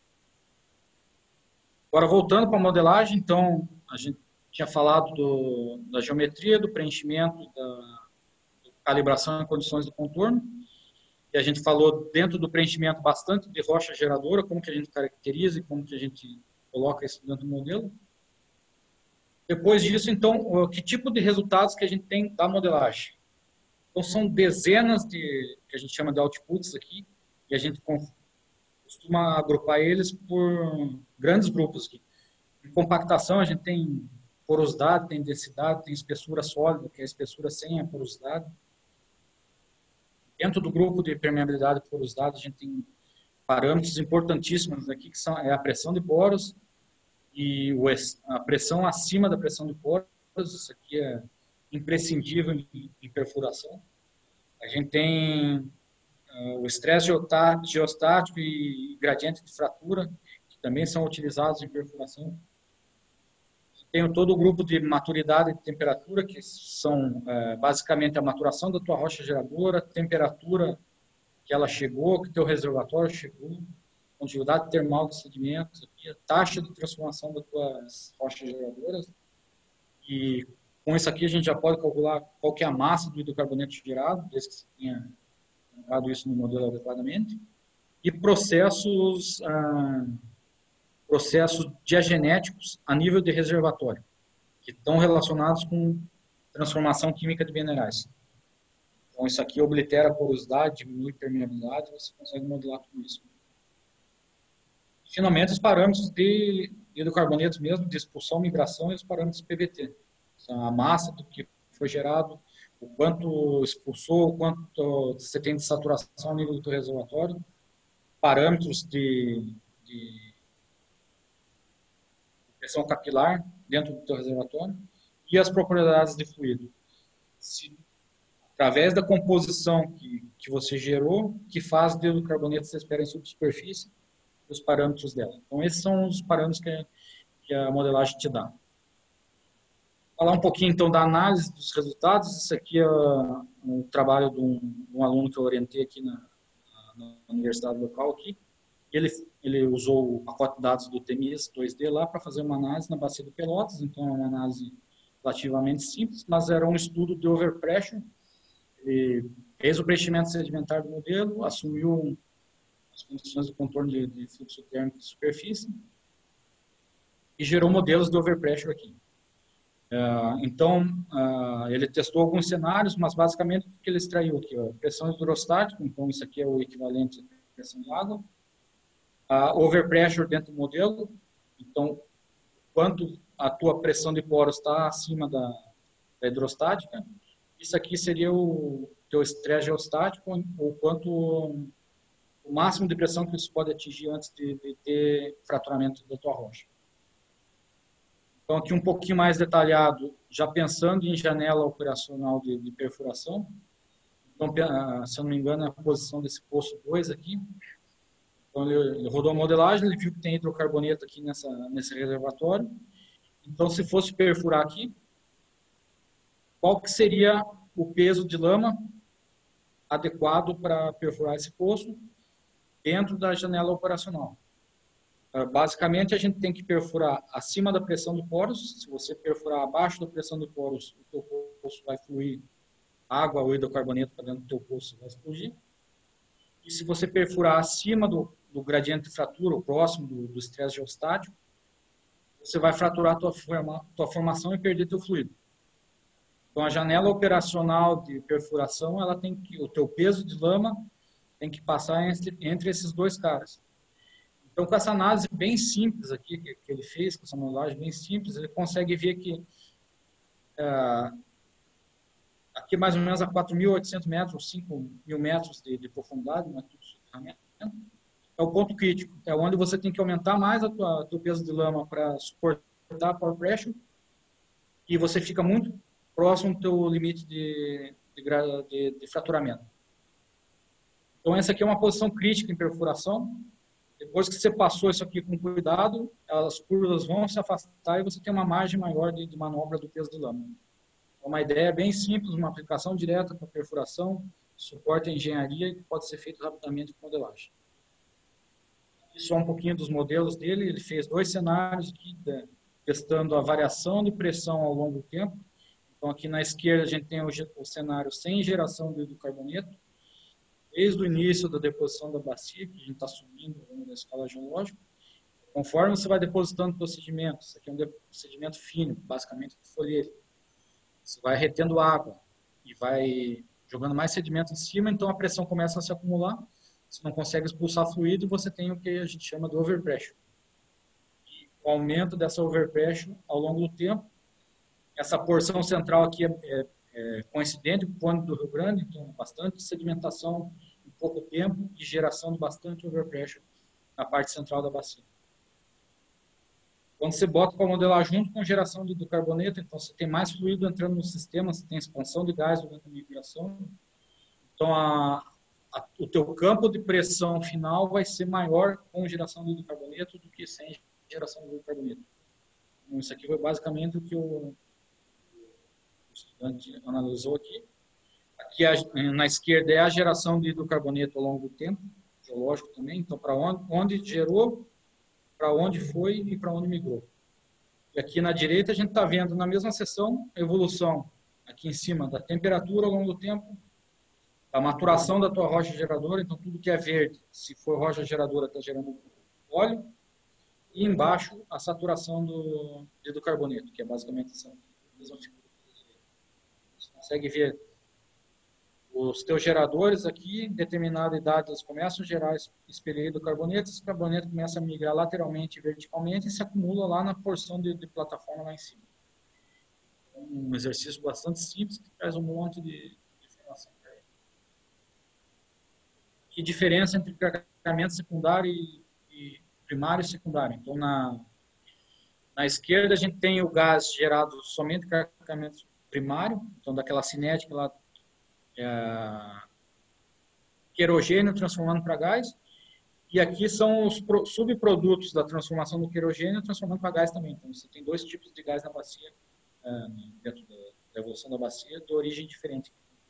[SPEAKER 2] Agora, voltando para a modelagem, então, a gente tinha falado do, da geometria, do preenchimento, da, da calibração em condições de contorno, e a gente falou dentro do preenchimento bastante de rocha geradora, como que a gente caracteriza e como que a gente coloca isso dentro do modelo. Depois disso, então, que tipo de resultados que a gente tem da modelagem? Então, são dezenas de, que a gente chama de outputs aqui, e a gente costuma agrupar eles por grandes grupos aqui. Em compactação, a gente tem porosidade, tem densidade, tem espessura sólida, que é a espessura sem a porosidade. Dentro do grupo de permeabilidade e porosidade, a gente tem parâmetros importantíssimos aqui, que são é a pressão de poros e o, a pressão acima da pressão de poros. Isso aqui é imprescindível em, em perfuração. A gente tem o estresse geostático e gradiente de fratura, que também são utilizados em perfuração. Tenho todo o grupo de maturidade e temperatura, que são é, basicamente a maturação da tua rocha geradora, temperatura que ela chegou, que teu reservatório chegou, quantidade termal de sedimentos, a taxa de transformação das tuas rochas geradoras. E com isso aqui a gente já pode calcular qual que é a massa do hidrocarboneto gerado, desde que você tenha colocado isso no modelo adequadamente. E processos, ah, processos diagenéticos a nível de reservatório, que estão relacionados com transformação química de minerais. Então, isso aqui oblitera a porosidade, diminui a permeabilidade, você consegue modelar tudo isso. Finalmente, os parâmetros de hidrocarbonetos mesmo, de expulsão, migração e os parâmetros P V T. São a massa do que foi gerado, o quanto expulsou, o quanto você tem de saturação a nível do reservatório, parâmetros de, de pressão capilar dentro do teu reservatório e as propriedades de fluido. Se, através da composição que, que você gerou, que faz do hidrocarboneto se espera em subsuperfície, os parâmetros dela. Então, esses são os parâmetros que, que a modelagem te dá. Falar um pouquinho, então, da análise dos resultados. Isso aqui é um trabalho de um, de um aluno que eu orientei aqui na, na universidade local. Aqui. Ele, ele usou o pacote de dados do T M I S dois D lá para fazer uma análise na bacia de Pelotas. Então, é uma análise relativamente simples, mas era um estudo de overpressure. Ele fez o preenchimento sedimentar do modelo, assumiu as condições de contorno de, de fluxo térmico de superfície e gerou modelos de overpressure aqui. Uh, então, uh, ele testou alguns cenários, mas basicamente o que ele extraiu aqui? Ó, pressão hidrostática, então isso aqui é o equivalente à pressão de água. Uh, overpressure dentro do modelo, então quanto a tua pressão de poros está acima da, da hidrostática. Isso aqui seria o teu estresse geostático, ou quanto o máximo de pressão que você pode atingir antes de, de ter fraturamento da tua rocha. Então, aqui um pouquinho mais detalhado, já pensando em janela operacional de, de perfuração. Então, se eu não me engano, é a posição desse poço dois aqui. Então, ele, ele rodou a modelagem, ele viu que tem hidrocarboneto aqui nessa, nesse reservatório. Então, se fosse perfurar aqui, qual que seria o peso de lama adequado para perfurar esse poço dentro da janela operacional? Basicamente, a gente tem que perfurar acima da pressão de poros. Se você perfurar abaixo da pressão de poros, o teu poço vai fluir água ou hidrocarboneto para dentro do teu poço, vai explodir. E se você perfurar acima do, do gradiente de fratura, ou próximo do, do estresse geostático, você vai fraturar a tua, forma, tua formação e perder teu fluido. Então, a janela operacional de perfuração, ela tem que, o teu peso de lama tem que passar entre, entre esses dois caras. Então, com essa análise bem simples aqui que, que ele fez, com essa modelagem bem simples, ele consegue ver que uh, aqui mais ou menos a quatro mil e oitocentos metros, cinco mil metros de, de profundidade, não é tudo ferramenta, é o ponto crítico. É onde você tem que aumentar mais o teu peso de lama para suportar a power pressure e você fica muito próximo do teu limite de, de, de, de fraturamento. Então, essa aqui é uma posição crítica em perfuração. Depois que você passou isso aqui com cuidado, as curvas vão se afastar e você tem uma margem maior de, de manobra do peso de lama. É uma ideia bem simples, uma aplicação direta para perfuração, suporte à engenharia e que pode ser feito rapidamente com modelagem. Isso é um pouquinho dos modelos dele. Ele fez dois cenários aqui, de, testando a variação de pressão ao longo do tempo. Então, aqui na esquerda a gente tem o, o cenário sem geração de hidrocarboneto, desde o início da deposição da bacia, que a gente está subindo ao longo da escala geológica. Conforme você vai depositando procedimentos, isso aqui é um procedimento fino, basicamente folheiro. Você vai retendo água e vai jogando mais sedimento em cima, então a pressão começa a se acumular, você não consegue expulsar fluido e você tem o que a gente chama de overpressure. E o aumento dessa overpressure ao longo do tempo, essa porção central aqui é, é É, coincidente com o Cone do Rio Grande, então bastante sedimentação em pouco tempo e geração de bastante overpressure na parte central da bacia. Quando você bota para modelar junto com geração de hidrocarboneto, então você tem mais fluido entrando no sistema, você tem expansão de gás durante a migração, então a, a, o teu campo de pressão final vai ser maior com geração de hidrocarboneto do que sem geração de hidrocarboneto. Então, isso aqui foi basicamente o que o, o estudante analisou aqui. Aqui a, na esquerda é a geração de hidrocarboneto ao longo do tempo, geológico também. Então, para onde, onde gerou, para onde foi e para onde migrou. E aqui na direita a gente está vendo na mesma seção a evolução aqui em cima da temperatura ao longo do tempo, a maturação da tua rocha geradora, então tudo que é verde, se for rocha geradora, está gerando óleo, e embaixo a saturação do, do carboneto, que é basicamente essa mesma figura. Você consegue ver os teus geradores aqui, em determinada idade, eles começam a gerar espelho do carboneto, esse carboneto começa a migrar lateralmente e verticalmente e se acumula lá na porção de, de plataforma lá em cima. Um exercício bastante simples que traz um monte de, de informação para ele. Que diferença entre carregamento secundário e, e primário e secundário? Então, na, na esquerda a gente tem o gás gerado somente carregamento primário, então daquela cinética lá, é, querogênio transformando para gás, e aqui são os pro, subprodutos da transformação do querogênio transformando para gás também. Então você tem dois tipos de gás na bacia, é, dentro da, da evolução da bacia, de origem diferente.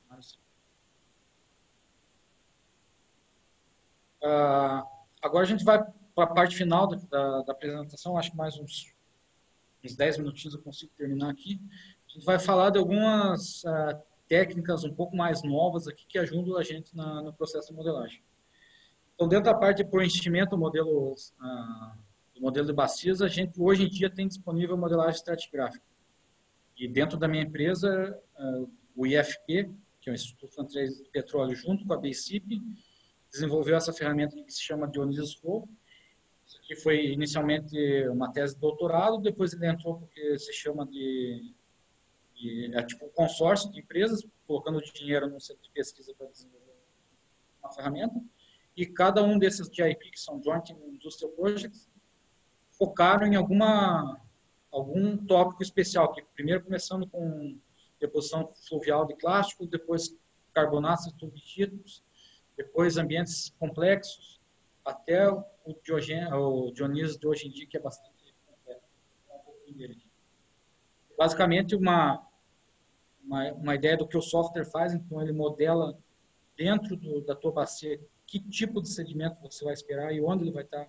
[SPEAKER 2] Uh, agora a gente vai para a parte final da, da, da apresentação, acho que mais uns, uns dez minutinhos eu consigo terminar aqui. A gente vai falar de algumas uh, técnicas um pouco mais novas aqui que ajudam a gente na, no processo de modelagem. Então, dentro da parte de preenchimento do modelo, uh, do modelo de bacias, a gente hoje em dia tem disponível modelagem estratigráfica. E dentro da minha empresa, uh, o I F P, que é o Instituto Francês de Petróleo, junto com a B I C I P, desenvolveu essa ferramenta que se chama Dionysus Flow. Isso aqui foi inicialmente uma tese de doutorado, depois ele entrou porque se chama de E é tipo um consórcio de empresas colocando dinheiro no centro de pesquisa para desenvolver uma ferramenta. E cada um desses J I P, que são Joint Industrial Projects, focaram em alguma, algum tópico especial. Que primeiro começando com deposição fluvial de clástico, depois carbonatos e turbiditos, depois ambientes complexos, até o, Diogênio, o Dionysus de hoje em dia, que é bastante complexo. Um pouquinho dele aqui. Basicamente, uma... Uma, uma ideia do que o software faz, então ele modela dentro do, da tua bacia que tipo de sedimento você vai esperar e onde ele vai estar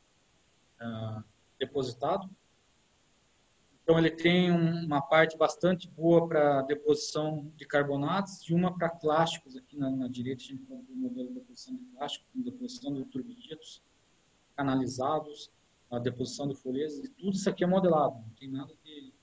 [SPEAKER 2] uh, depositado. Então ele tem um, uma parte bastante boa para deposição de carbonatos e uma para plásticos. Aqui na, na direita a gente tem um modelo de deposição de plástico, com deposição de turbiditos canalizados, a deposição de folhas, e tudo isso aqui é modelado, não tem nada de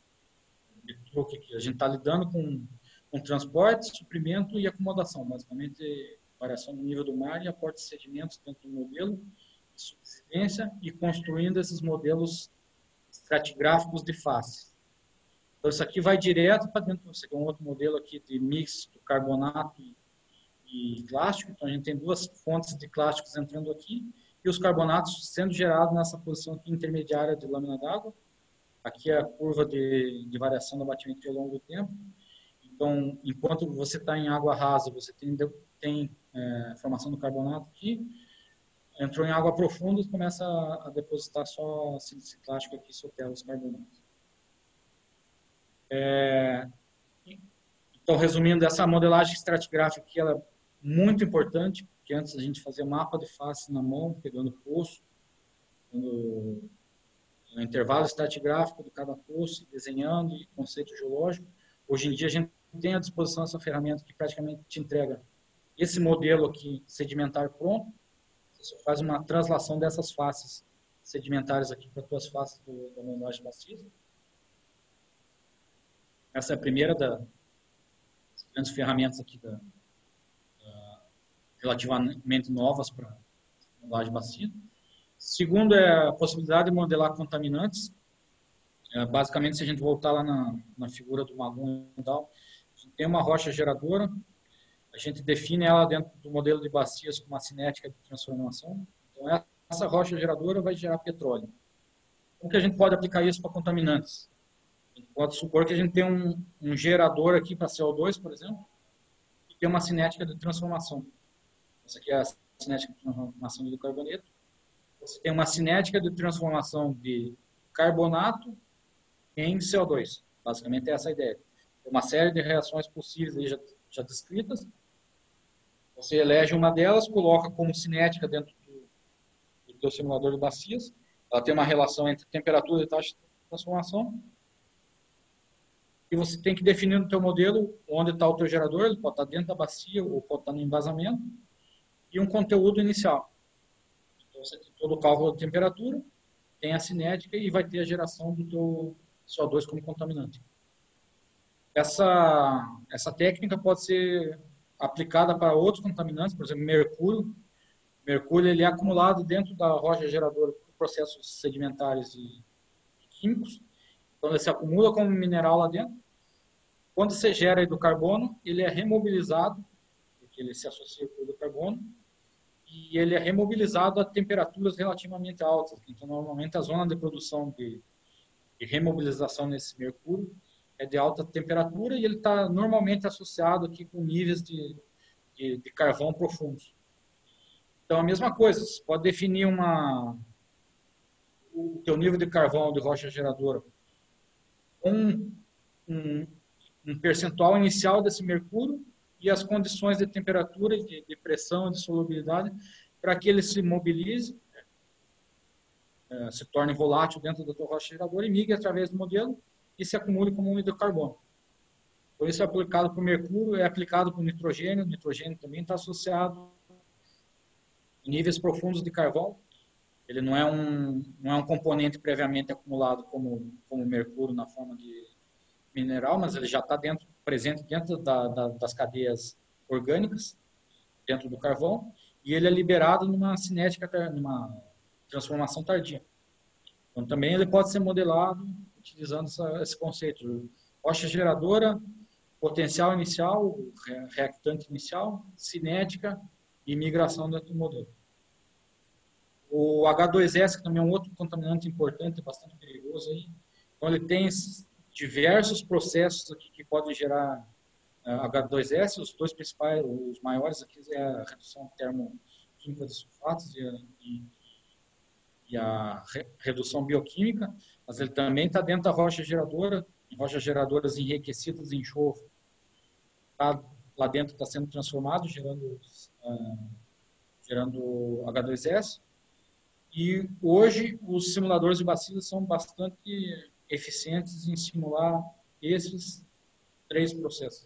[SPEAKER 2] a gente está lidando com, com transporte, suprimento e acomodação, basicamente variação do nível do mar e aporte de sedimentos dentro do modelo de subsidência e construindo esses modelos estratigráficos de face. Então isso aqui vai direto para dentro, você tem um outro modelo aqui de mix do carbonato e, e clástico, então a gente tem duas fontes de clásticos entrando aqui e os carbonatos sendo gerados nessa posição aqui intermediária de lâmina d'água. Aqui é a curva de, de variação do abatimento ao longo do tempo. Então, enquanto você está em água rasa, você tem, tem é, formação do carbonato aqui. Entrou em água profunda e começa a, a depositar só sílice clástico aqui, sotela os carbonatos. É, então, resumindo, essa modelagem estratigráfica aqui, ela é muito importante, porque antes a gente fazia mapa de face na mão, pegando poço, pegando o intervalo estratigráfico de cada poço, desenhando e conceito geológico. Hoje em dia a gente tem à disposição essa ferramenta que praticamente te entrega esse modelo aqui sedimentar pronto. Você faz uma translação dessas faces sedimentares aqui para as tuas faces do, da modelagem bacia. Essa é a primeira da, das grandes ferramentas aqui da, da, relativamente novas para a modelagem bacia. Segundo é a possibilidade de modelar contaminantes. É, basicamente, se a gente voltar lá na, na figura do Magun e tal, a gente tem uma rocha geradora, a gente define ela dentro do modelo de bacias com uma cinética de transformação. Então, essa rocha geradora vai gerar petróleo. Como que a gente pode aplicar isso para contaminantes? A gente pode supor que a gente tem um, um gerador aqui para C O dois, por exemplo, e tem uma cinética de transformação. Essa aqui é a cinética de transformação de carboneto. Você tem uma cinética de transformação de carbonato em C O dois. Basicamente é essa a ideia. Tem uma série de reações possíveis aí já, já descritas. Você elege uma delas, coloca como cinética dentro do, do teu simulador de bacias. Ela tem uma relação entre temperatura e taxa de transformação. E você tem que definir no teu modelo onde está o teu gerador. Ele pode estar dentro da bacia ou pode estar no embasamento. E um conteúdo inicial. Então, você tem todo o cálculo de temperatura, tem a cinética e vai ter a geração do teu C O dois como contaminante. Essa, essa técnica pode ser aplicada para outros contaminantes, por exemplo, mercúrio. Mercúrio ele é acumulado dentro da rocha geradora por processos sedimentares e químicos. Então, ele se acumula como mineral lá dentro. Quando você gera hidrocarbono, ele é remobilizado, porque ele se associa com o hidrocarbono, e ele é remobilizado a temperaturas relativamente altas. Então, normalmente, a zona de produção de, de remobilização nesse mercúrio é de alta temperatura e ele está normalmente associado aqui com níveis de, de, de carvão profundos. Então, a mesma coisa, você pode definir uma, o teu nível de carvão de rocha geradora com um, um percentual inicial desse mercúrio e as condições de temperatura, de, de pressão, de solubilidade, para que ele se mobilize, é, se torne volátil dentro da tua rocha geradora e migre através do modelo e se acumule como um hidrocarbono. Por isso é aplicado para o mercúrio, é aplicado para o nitrogênio. O nitrogênio também está associado em níveis profundos de carvão. Ele não é um, não é um componente previamente acumulado como, como mercúrio na forma de mineral, mas ele já está dentro, presente dentro da, da, das cadeias orgânicas, dentro do carvão, e ele é liberado numa cinética, numa transformação tardia. Então, também ele pode ser modelado utilizando essa, esse conceito. Rocha geradora, potencial inicial, reactante inicial, cinética e migração dentro do modelo. O H dois S, que também é um outro contaminante importante, bastante perigoso aí. Então, ele tem diversos processos aqui que podem gerar H dois S. Os dois principais, os maiores aqui, é a redução termoquímica de sulfatos e a, e, e a re, redução bioquímica, mas ele também está dentro da rocha geradora, rochas geradoras enriquecidas em enxofre. Tá, lá dentro está sendo transformado, gerando, uh, gerando H dois S. E hoje os simuladores de bacias são bastante eficientes em simular esses três processos.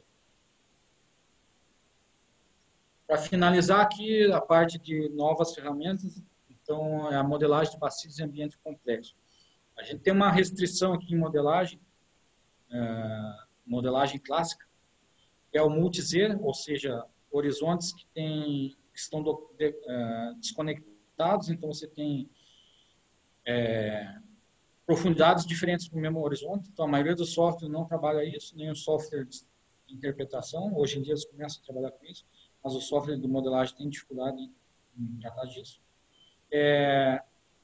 [SPEAKER 2] Para finalizar aqui a parte de novas ferramentas, então é a modelagem de bacias em ambiente complexo. A gente tem uma restrição aqui em modelagem, é, modelagem clássica, que é o multi-Z, ou seja, horizontes que, tem, que estão do, de, é, desconectados, então você tem é, profundidades diferentes no mesmo horizonte. Então, a maioria dos softwares não trabalha isso, nem o software de interpretação. Hoje em dia, eles começam a trabalhar com isso, mas o software de modelagem tem dificuldade em, em tratar disso. É,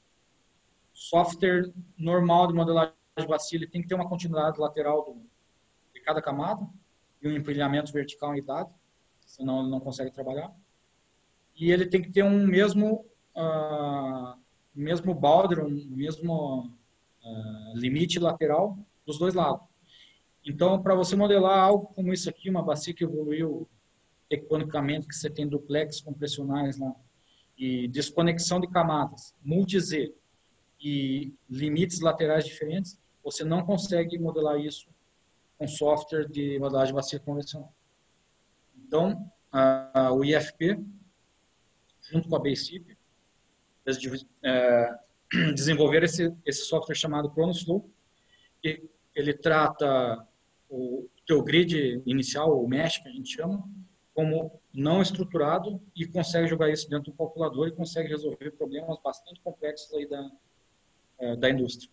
[SPEAKER 2] software normal de modelagem de bacia, ele tem que ter uma continuidade lateral do, de cada camada e um empilhamento vertical em idade, senão ele não consegue trabalhar. E ele tem que ter um mesmo, uh, mesmo boundary, um mesmo uh, limite lateral dos dois lados. Então, para você modelar algo como isso aqui, uma bacia que evoluiu tectonicamente, que você tem duplex compressionais lá, e desconexão de camadas, multi-Z e limites laterais diferentes, você não consegue modelar isso com software de modelagem de bacia convencional. Então, a, o I F P, junto com a BASIP, eles é, desenvolveram esse, esse software chamado ChronosFlow, que ele trata o teu grid inicial, o mesh, que a gente chama, como não estruturado e consegue jogar isso dentro do calculador e consegue resolver problemas bastante complexos aí da, é, da indústria.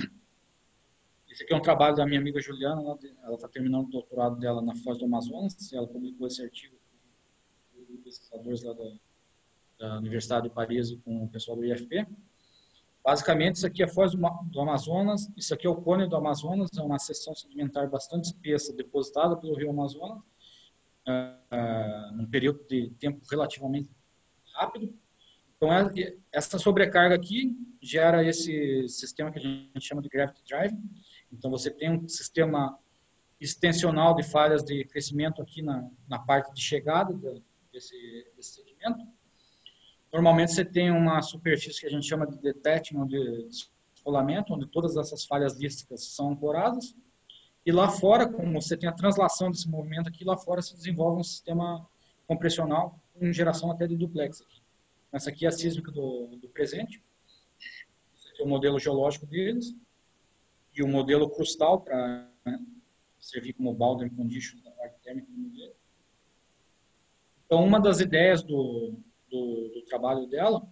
[SPEAKER 2] Esse aqui é um trabalho da minha amiga Juliana, ela está terminando o doutorado dela na Foz do Amazonas, ela publicou esse artigo com pesquisadores lá da, da Universidade de Paris e com o pessoal do I F P. Basicamente, isso aqui é a Foz do Amazonas, isso aqui é o cone do Amazonas, é uma seção sedimentar bastante espessa depositada pelo rio Amazonas, Uh, uh, num período de tempo relativamente rápido. Então, essa sobrecarga aqui gera esse sistema que a gente chama de Gravity Drive. Então, você tem um sistema extensional de falhas de crescimento aqui na, na parte de chegada desse, desse segmento. Normalmente, você tem uma superfície que a gente chama de detachment, de descolamento, onde todas essas falhas lísticas são ancoradas. E lá fora, como você tem a translação desse movimento aqui, lá fora se desenvolve um sistema compressional com geração até de duplex aqui. Essa aqui é a sísmica do, do presente. Esse aqui é o modelo geológico deles. E o modelo crustal para, né, servir como boundary condition da parte térmica do modelo. Então, uma das ideias do, do, do trabalho dela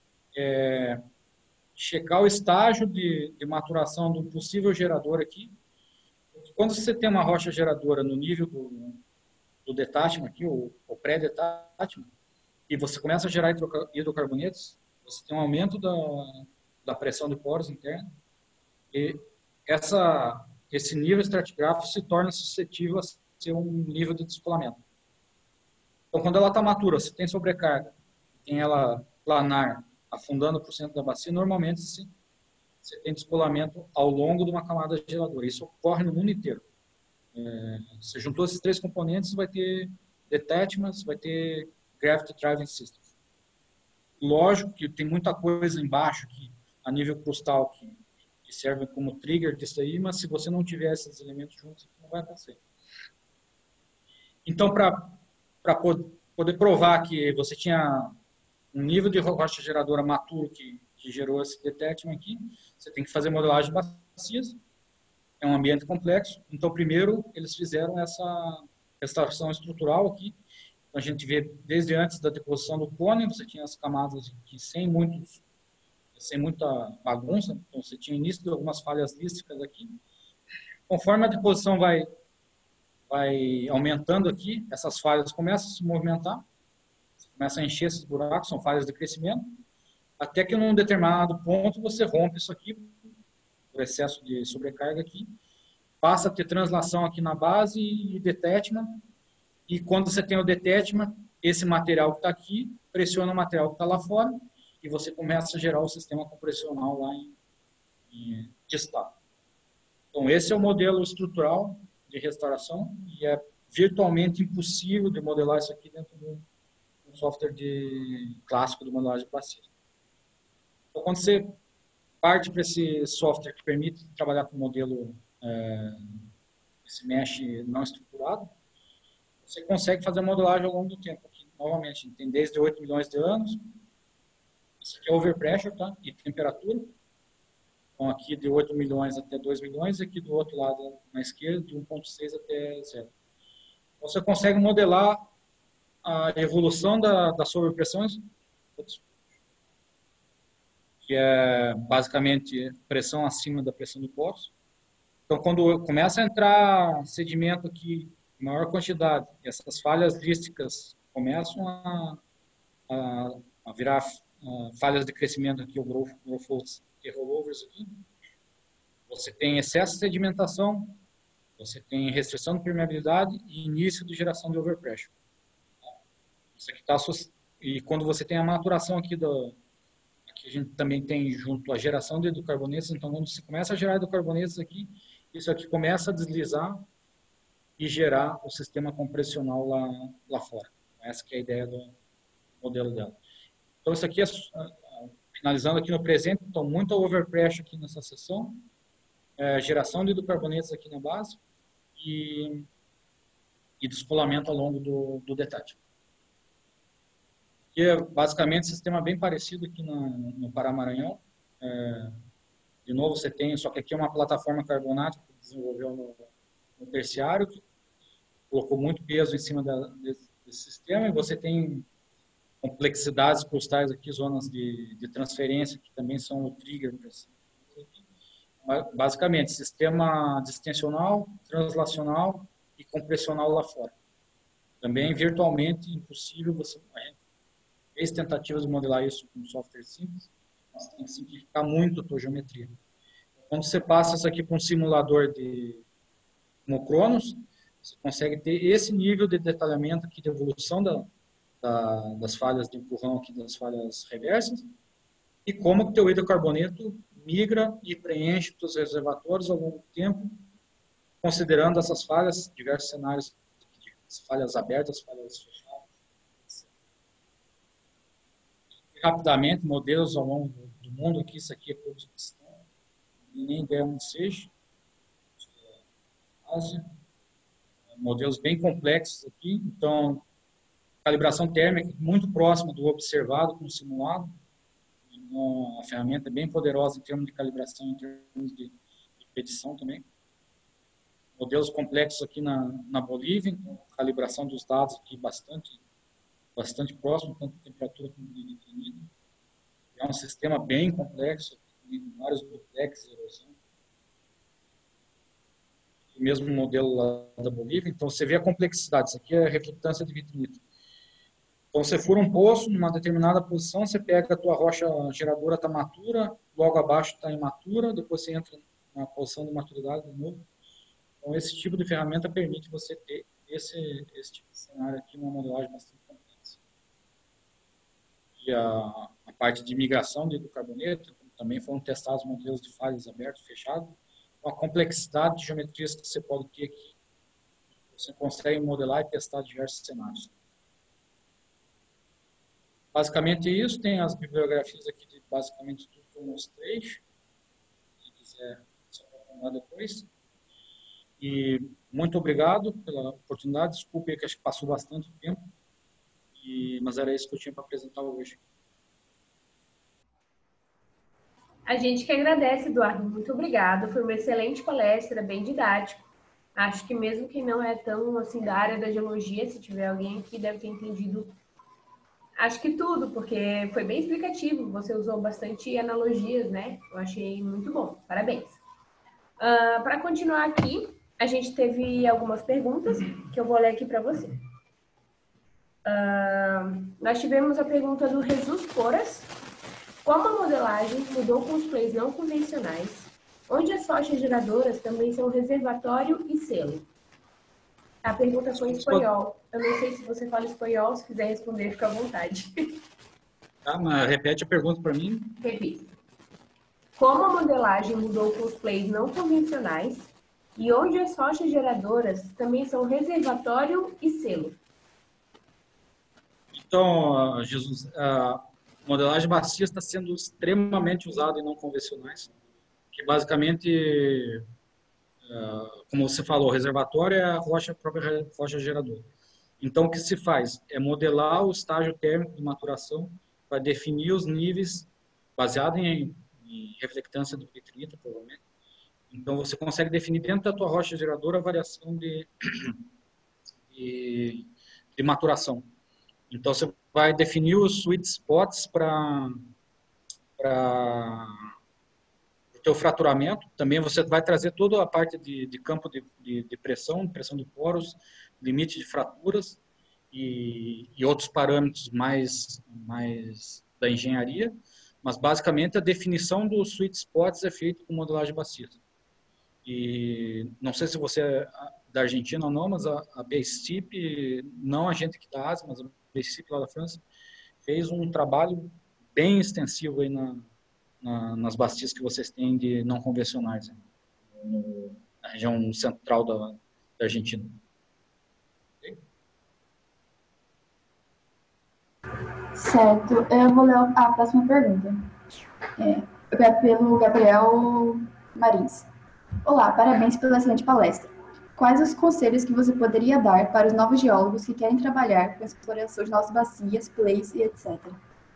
[SPEAKER 2] é checar o estágio de, de maturação de um possível gerador aqui. Quando você tem uma rocha geradora no nível do, do detachment aqui, o, o pré-detachment, e você começa a gerar hidrocarbonetos, você tem um aumento da, da pressão de poros interna, e essa, esse nível estratigráfico se torna suscetível a ser um nível de descolamento. Então, quando ela está matura, você tem sobrecarga, tem ela planar, afundando para o centro da bacia, normalmente você, você tem descolamento ao longo de uma camada geradora. Isso ocorre no mundo inteiro. É, você juntou esses três componentes, vai ter detachments, vai ter Gravity Driving Systems. Lógico que tem muita coisa embaixo aqui, a nível crustal, que, que serve como trigger disso aí, mas se você não tiver esses elementos juntos, não vai acontecer. Então, para poder provar que você tinha um nível de rocha geradora maturo que, que gerou esse detachment aqui, você tem que fazer modelagem de bacias. É um ambiente complexo. Então, primeiro, eles fizeram essa restauração estrutural aqui. A gente vê desde antes da deposição do cone, você tinha as camadas aqui sem, muitos, sem muita bagunça, então você tinha início de algumas falhas lísticas aqui. Conforme a deposição vai, vai aumentando aqui, essas falhas começam a se movimentar, começam a encher esses buracos, são falhas de crescimento, até que num determinado ponto você rompe isso aqui, por excesso de sobrecarga aqui, passa a ter translação aqui na base e detachment. E quando você tem o detachment, esse material que está aqui pressiona o material que está lá fora e você começa a gerar o sistema compressional lá em, em estado. Então, esse é o modelo estrutural de restauração e é virtualmente impossível de modelar isso aqui dentro do um software de, clássico de modelagem de bacia. Então, quando você parte para esse software que permite trabalhar com modelo é, esse mesh não estruturado, você consegue fazer a modelagem ao longo do tempo. Aqui, novamente, tem desde oito milhões de anos. Isso aqui é overpressure, tá? E temperatura. Então, aqui de oito milhões até dois milhões, e aqui do outro lado, na esquerda, de um vírgula seis até zero. Então, você consegue modelar a evolução da, das sobrepressões, que é basicamente pressão acima da pressão do poço. Então, quando começa a entrar sedimento aqui, maior quantidade, essas falhas lísticas começam a, a, a virar a, falhas de crescimento aqui, o growth, growth rollovers aqui. Você tem excesso de sedimentação, você tem restrição de permeabilidade e início de geração de overpressure. Isso aqui tá, e quando você tem a maturação aqui do, aqui a gente também tem junto a geração de hidrocarbonetos, então quando você começa a gerar hidrocarbonetos aqui, isso aqui começa a deslizar e gerar o sistema compressional lá, lá fora. Essa que é a ideia do modelo dela. Então, isso aqui é, finalizando aqui no presente, então, muito overpressure aqui nessa seção, é, geração de hidrocarbonetos aqui na base e, e descolamento ao longo do, do detachment. Que é basicamente um sistema bem parecido aqui no, no Pará-Maranhão. É, de novo, você tem, só que aqui é uma plataforma carbonática que desenvolveu no, no terciário, que colocou muito peso em cima da, desse, desse sistema, e você tem complexidades crustais aqui, zonas de, de transferência, que também são o trigger. Basicamente, sistema distensional, translacional e compressional lá fora. Também virtualmente impossível, você a gente fez tentativas de modelar isso com software simples, mas tem que simplificar muito a tua geometria. Quando você passa isso aqui para um simulador de como o Cronos, você consegue ter esse nível de detalhamento aqui de evolução da, da, das falhas de empurrão aqui, das falhas reversas, e como que o teu hidrocarboneto migra e preenche os reservatórios ao longo do tempo, considerando essas falhas, diversos cenários, falhas abertas, falhas fechadas. E, rapidamente, modelos ao longo do mundo, aqui, isso aqui é Kurdistão, nem ideia onde seja, Ásia, modelos bem complexos aqui, então, calibração térmica muito próxima do observado com o simulado, então, a ferramenta é bem poderosa em termos de calibração, em termos de, de predição também. Modelos complexos aqui na, na Bolívia, então, calibração dos dados aqui bastante, bastante próximo, tanto de temperatura como de nitrito. É um sistema bem complexo, com vários duplex e erosão. O mesmo modelo lá da Bolívia, então você vê a complexidade, isso aqui é a reflectância de vitrinito. Então você fura um poço numa determinada posição, você pega a tua rocha geradora, está matura, logo abaixo está imatura, depois você entra na posição de maturidade de novo. Então esse tipo de ferramenta permite você ter esse, esse tipo de cenário aqui, uma modelagem bastante complexa. E a, a parte de migração de hidrocarboneto, também foram testados modelos de falhas abertos, fechados, com a complexidade de geometrias que você pode ter aqui. Você consegue modelar e testar diversos cenários. Basicamente isso, tem as bibliografias aqui de basicamente tudo que eu mostrei. Se quiser se aprofundar depois. E muito obrigado pela oportunidade. Desculpe que acho que passou bastante tempo. E, mas era isso que eu tinha para apresentar hoje.
[SPEAKER 1] A gente que agradece, Eduardo. Muito obrigado. Foi uma excelente palestra, bem didático. Acho que mesmo quem não é tão assim da área da geologia, se tiver alguém aqui, deve ter entendido, acho que tudo, porque foi bem explicativo. Você usou bastante analogias, né? Eu achei muito bom. Parabéns. Uh, para continuar aqui, a gente teve algumas perguntas que eu vou ler aqui para você. Uh, nós tivemos a pergunta do Jesus Coras. Como a modelagem mudou com os plays não convencionais, onde as rochas geradoras também são reservatório e selo? A pergunta foi em espanhol. Eu não sei se você fala espanhol, se quiser responder, fica à vontade.
[SPEAKER 2] Tá, mas repete a pergunta para mim.
[SPEAKER 1] Repito. Como a modelagem mudou com os plays não convencionais e onde as rochas geradoras também são reservatório e selo?
[SPEAKER 2] Então, Jesus, a modelagem bacia está sendo extremamente usada em não convencionais, que basicamente, como você falou, o reservatório é a rocha, a própria rocha geradora. Então, o que se faz é modelar o estágio térmico de maturação para definir os níveis baseado em, em reflectância do vitrinito, provavelmente. Então, você consegue definir dentro da tua rocha geradora a variação de, de, de maturação. Então, você vai definir os sweet spots para o teu fraturamento. Também você vai trazer toda a parte de, de campo de, de, de pressão, pressão de poros, limite de fraturas e, e outros parâmetros mais, mais da engenharia. Mas, basicamente, a definição dos sweet spots é feita com modelagem bacista. E não sei se você é da Argentina ou não, mas a, a BASEP, não a gente aqui da Ásia, mas a BASEP lá da França, fez um trabalho bem extensivo aí na, na, nas bacias que vocês têm de não convencionais, né, no, na região central da, da Argentina. Okay?
[SPEAKER 3] Certo. Eu vou ler a próxima pergunta. É, é pelo Gabriel Marins. Olá, parabéns pela excelente palestra. Quais os conselhos que você poderia dar para os novos geólogos que querem trabalhar com a exploração de novas bacias, plays e etcétera?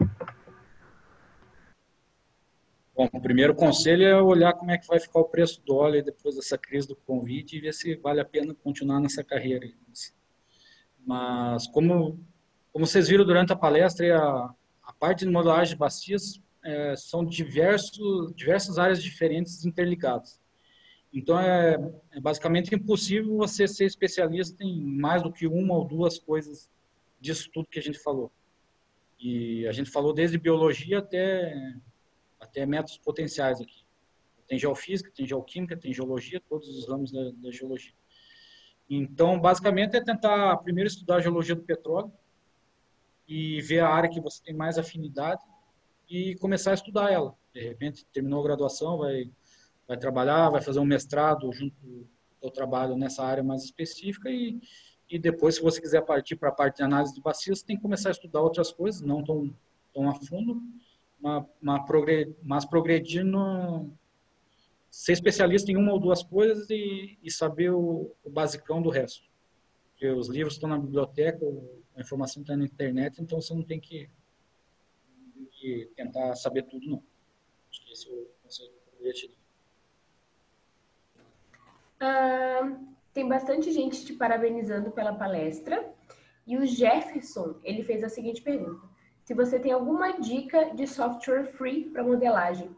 [SPEAKER 2] Bom, o primeiro conselho é olhar como é que vai ficar o preço do óleo depois dessa crise do Covid e ver se vale a pena continuar nessa carreira. Mas, como, como vocês viram durante a palestra, a, a parte de modelagem de bacias é, são diversos, diversas áreas diferentes interligadas. Então, é, é basicamente impossível você ser especialista em mais do que uma ou duas coisas disso tudo que a gente falou. E a gente falou desde biologia até, até métodos potenciais aqui. Tem geofísica, tem geoquímica, tem geologia, todos os ramos da, da geologia. Então, basicamente, é tentar primeiro estudar a geologia do petróleo, e ver a área que você tem mais afinidade e começar a estudar ela. De repente, terminou a graduação, vai, vai trabalhar, vai fazer um mestrado junto ao trabalho nessa área mais específica e, e depois, se você quiser partir para a parte de análise de bacias, você tem que começar a estudar outras coisas, não tão, tão a fundo, mas, mas, progredir, mas progredir no... ser especialista em uma ou duas coisas e, e saber o, o basicão do resto. Porque os livros estão na biblioteca, a informação está na internet, então você não tem que, tem que tentar saber tudo, não. Acho que esse é o conselho que eu queria te dar.
[SPEAKER 1] Ah, tem bastante gente te parabenizando pela palestra. E o Jefferson, ele fez a seguinte pergunta. Se você tem alguma dica de software free para modelagem?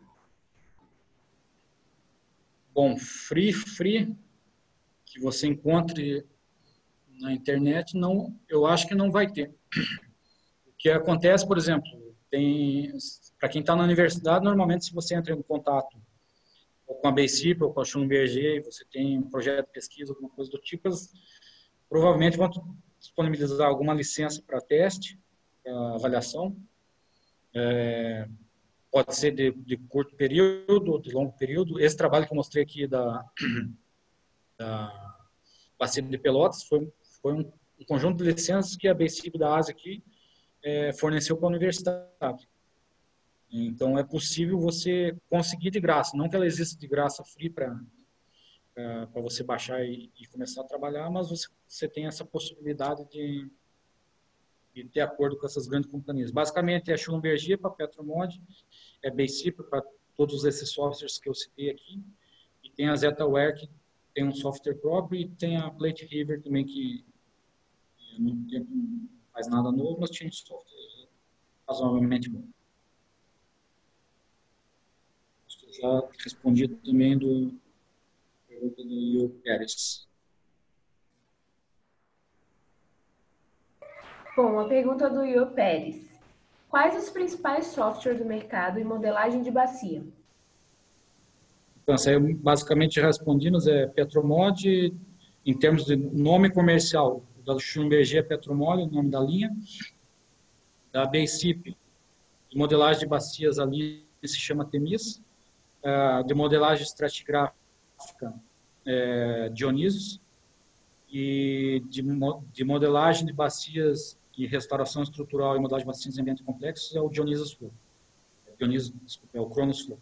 [SPEAKER 2] Bom, free, free, que você encontre na internet, não, eu acho que não vai ter. O que acontece, por exemplo, tem, para quem está na universidade, normalmente se você entra em contato ou com a Basic ou com a Schlumberger, você tem um projeto de pesquisa, alguma coisa do tipo, eles provavelmente vão disponibilizar alguma licença para teste, para avaliação. É, pode ser de, de curto período ou de longo período. Esse trabalho que eu mostrei aqui da, da Bacia de Pelotas foi, foi um, um conjunto de licenças que a Basic da Ásia aqui é, forneceu para a universidade. Então, é possível você conseguir de graça. Não que ela exista de graça free para para você baixar e, e começar a trabalhar, mas você, você tem essa possibilidade de, de ter acordo com essas grandes companhias. Basicamente, é Schlumberger para Petromod, é Basic para todos esses softwares que eu citei aqui, e tem a ZetaWare, que tem um software próprio, e tem a Plate River também, que há muito tempo não faz nada novo, mas tinha um software razoavelmente bom. Acho que eu já respondi também do pergunta do Io Pérez.
[SPEAKER 1] Bom, a pergunta do Io Pérez. Quais os principais softwares do mercado em modelagem de bacia?
[SPEAKER 2] Então, eu basicamente respondi-nos é Petromod, em termos de nome comercial, da Schlumberger é Petromod, o nome da linha, da Basic, de modelagem de bacias ali se chama Temis, de modelagem estratigráfica é, Dionysus, e de, de modelagem de bacias e restauração estrutural e modelagem de bacias em ambientes complexos é o Dionysus Flow. Dionysus, desculpa, é o Kronos Flow.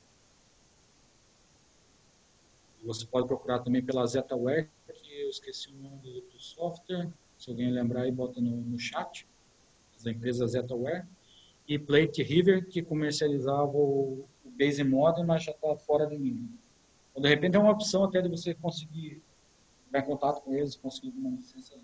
[SPEAKER 2] Você pode procurar também pela ZetaWare, que eu esqueci o nome do, do software, se alguém lembrar aí, bota no, no chat, da empresa ZetaWare. E Plate River, que comercializava o, o Base Model, mas já está fora de linha. Então, de repente, é uma opção até de você conseguir entrar em contato com eles, conseguir uma licença.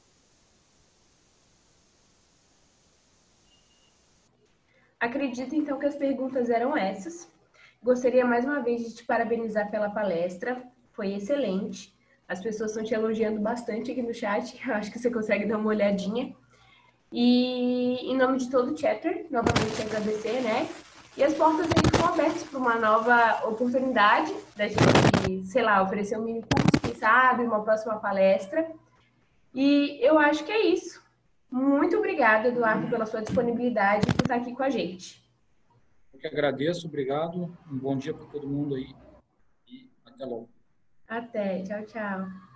[SPEAKER 1] Acredito, então, que as perguntas eram essas. Gostaria mais uma vez de te parabenizar pela palestra, foi excelente. As pessoas estão te elogiando bastante aqui no chat, eu acho que você consegue dar uma olhadinha. E em nome de todo o Chapter, novamente agradecer, né? E as portas aí estão abertas para uma nova oportunidade da gente, sei lá, oferecer um mini curso, quem sabe, uma próxima palestra. E eu acho que é isso. Muito obrigada, Eduardo, pela sua disponibilidade e por estar aqui com a gente.
[SPEAKER 2] Eu que agradeço, obrigado. Um bom dia para todo mundo aí e até logo.
[SPEAKER 1] Até, tchau, tchau.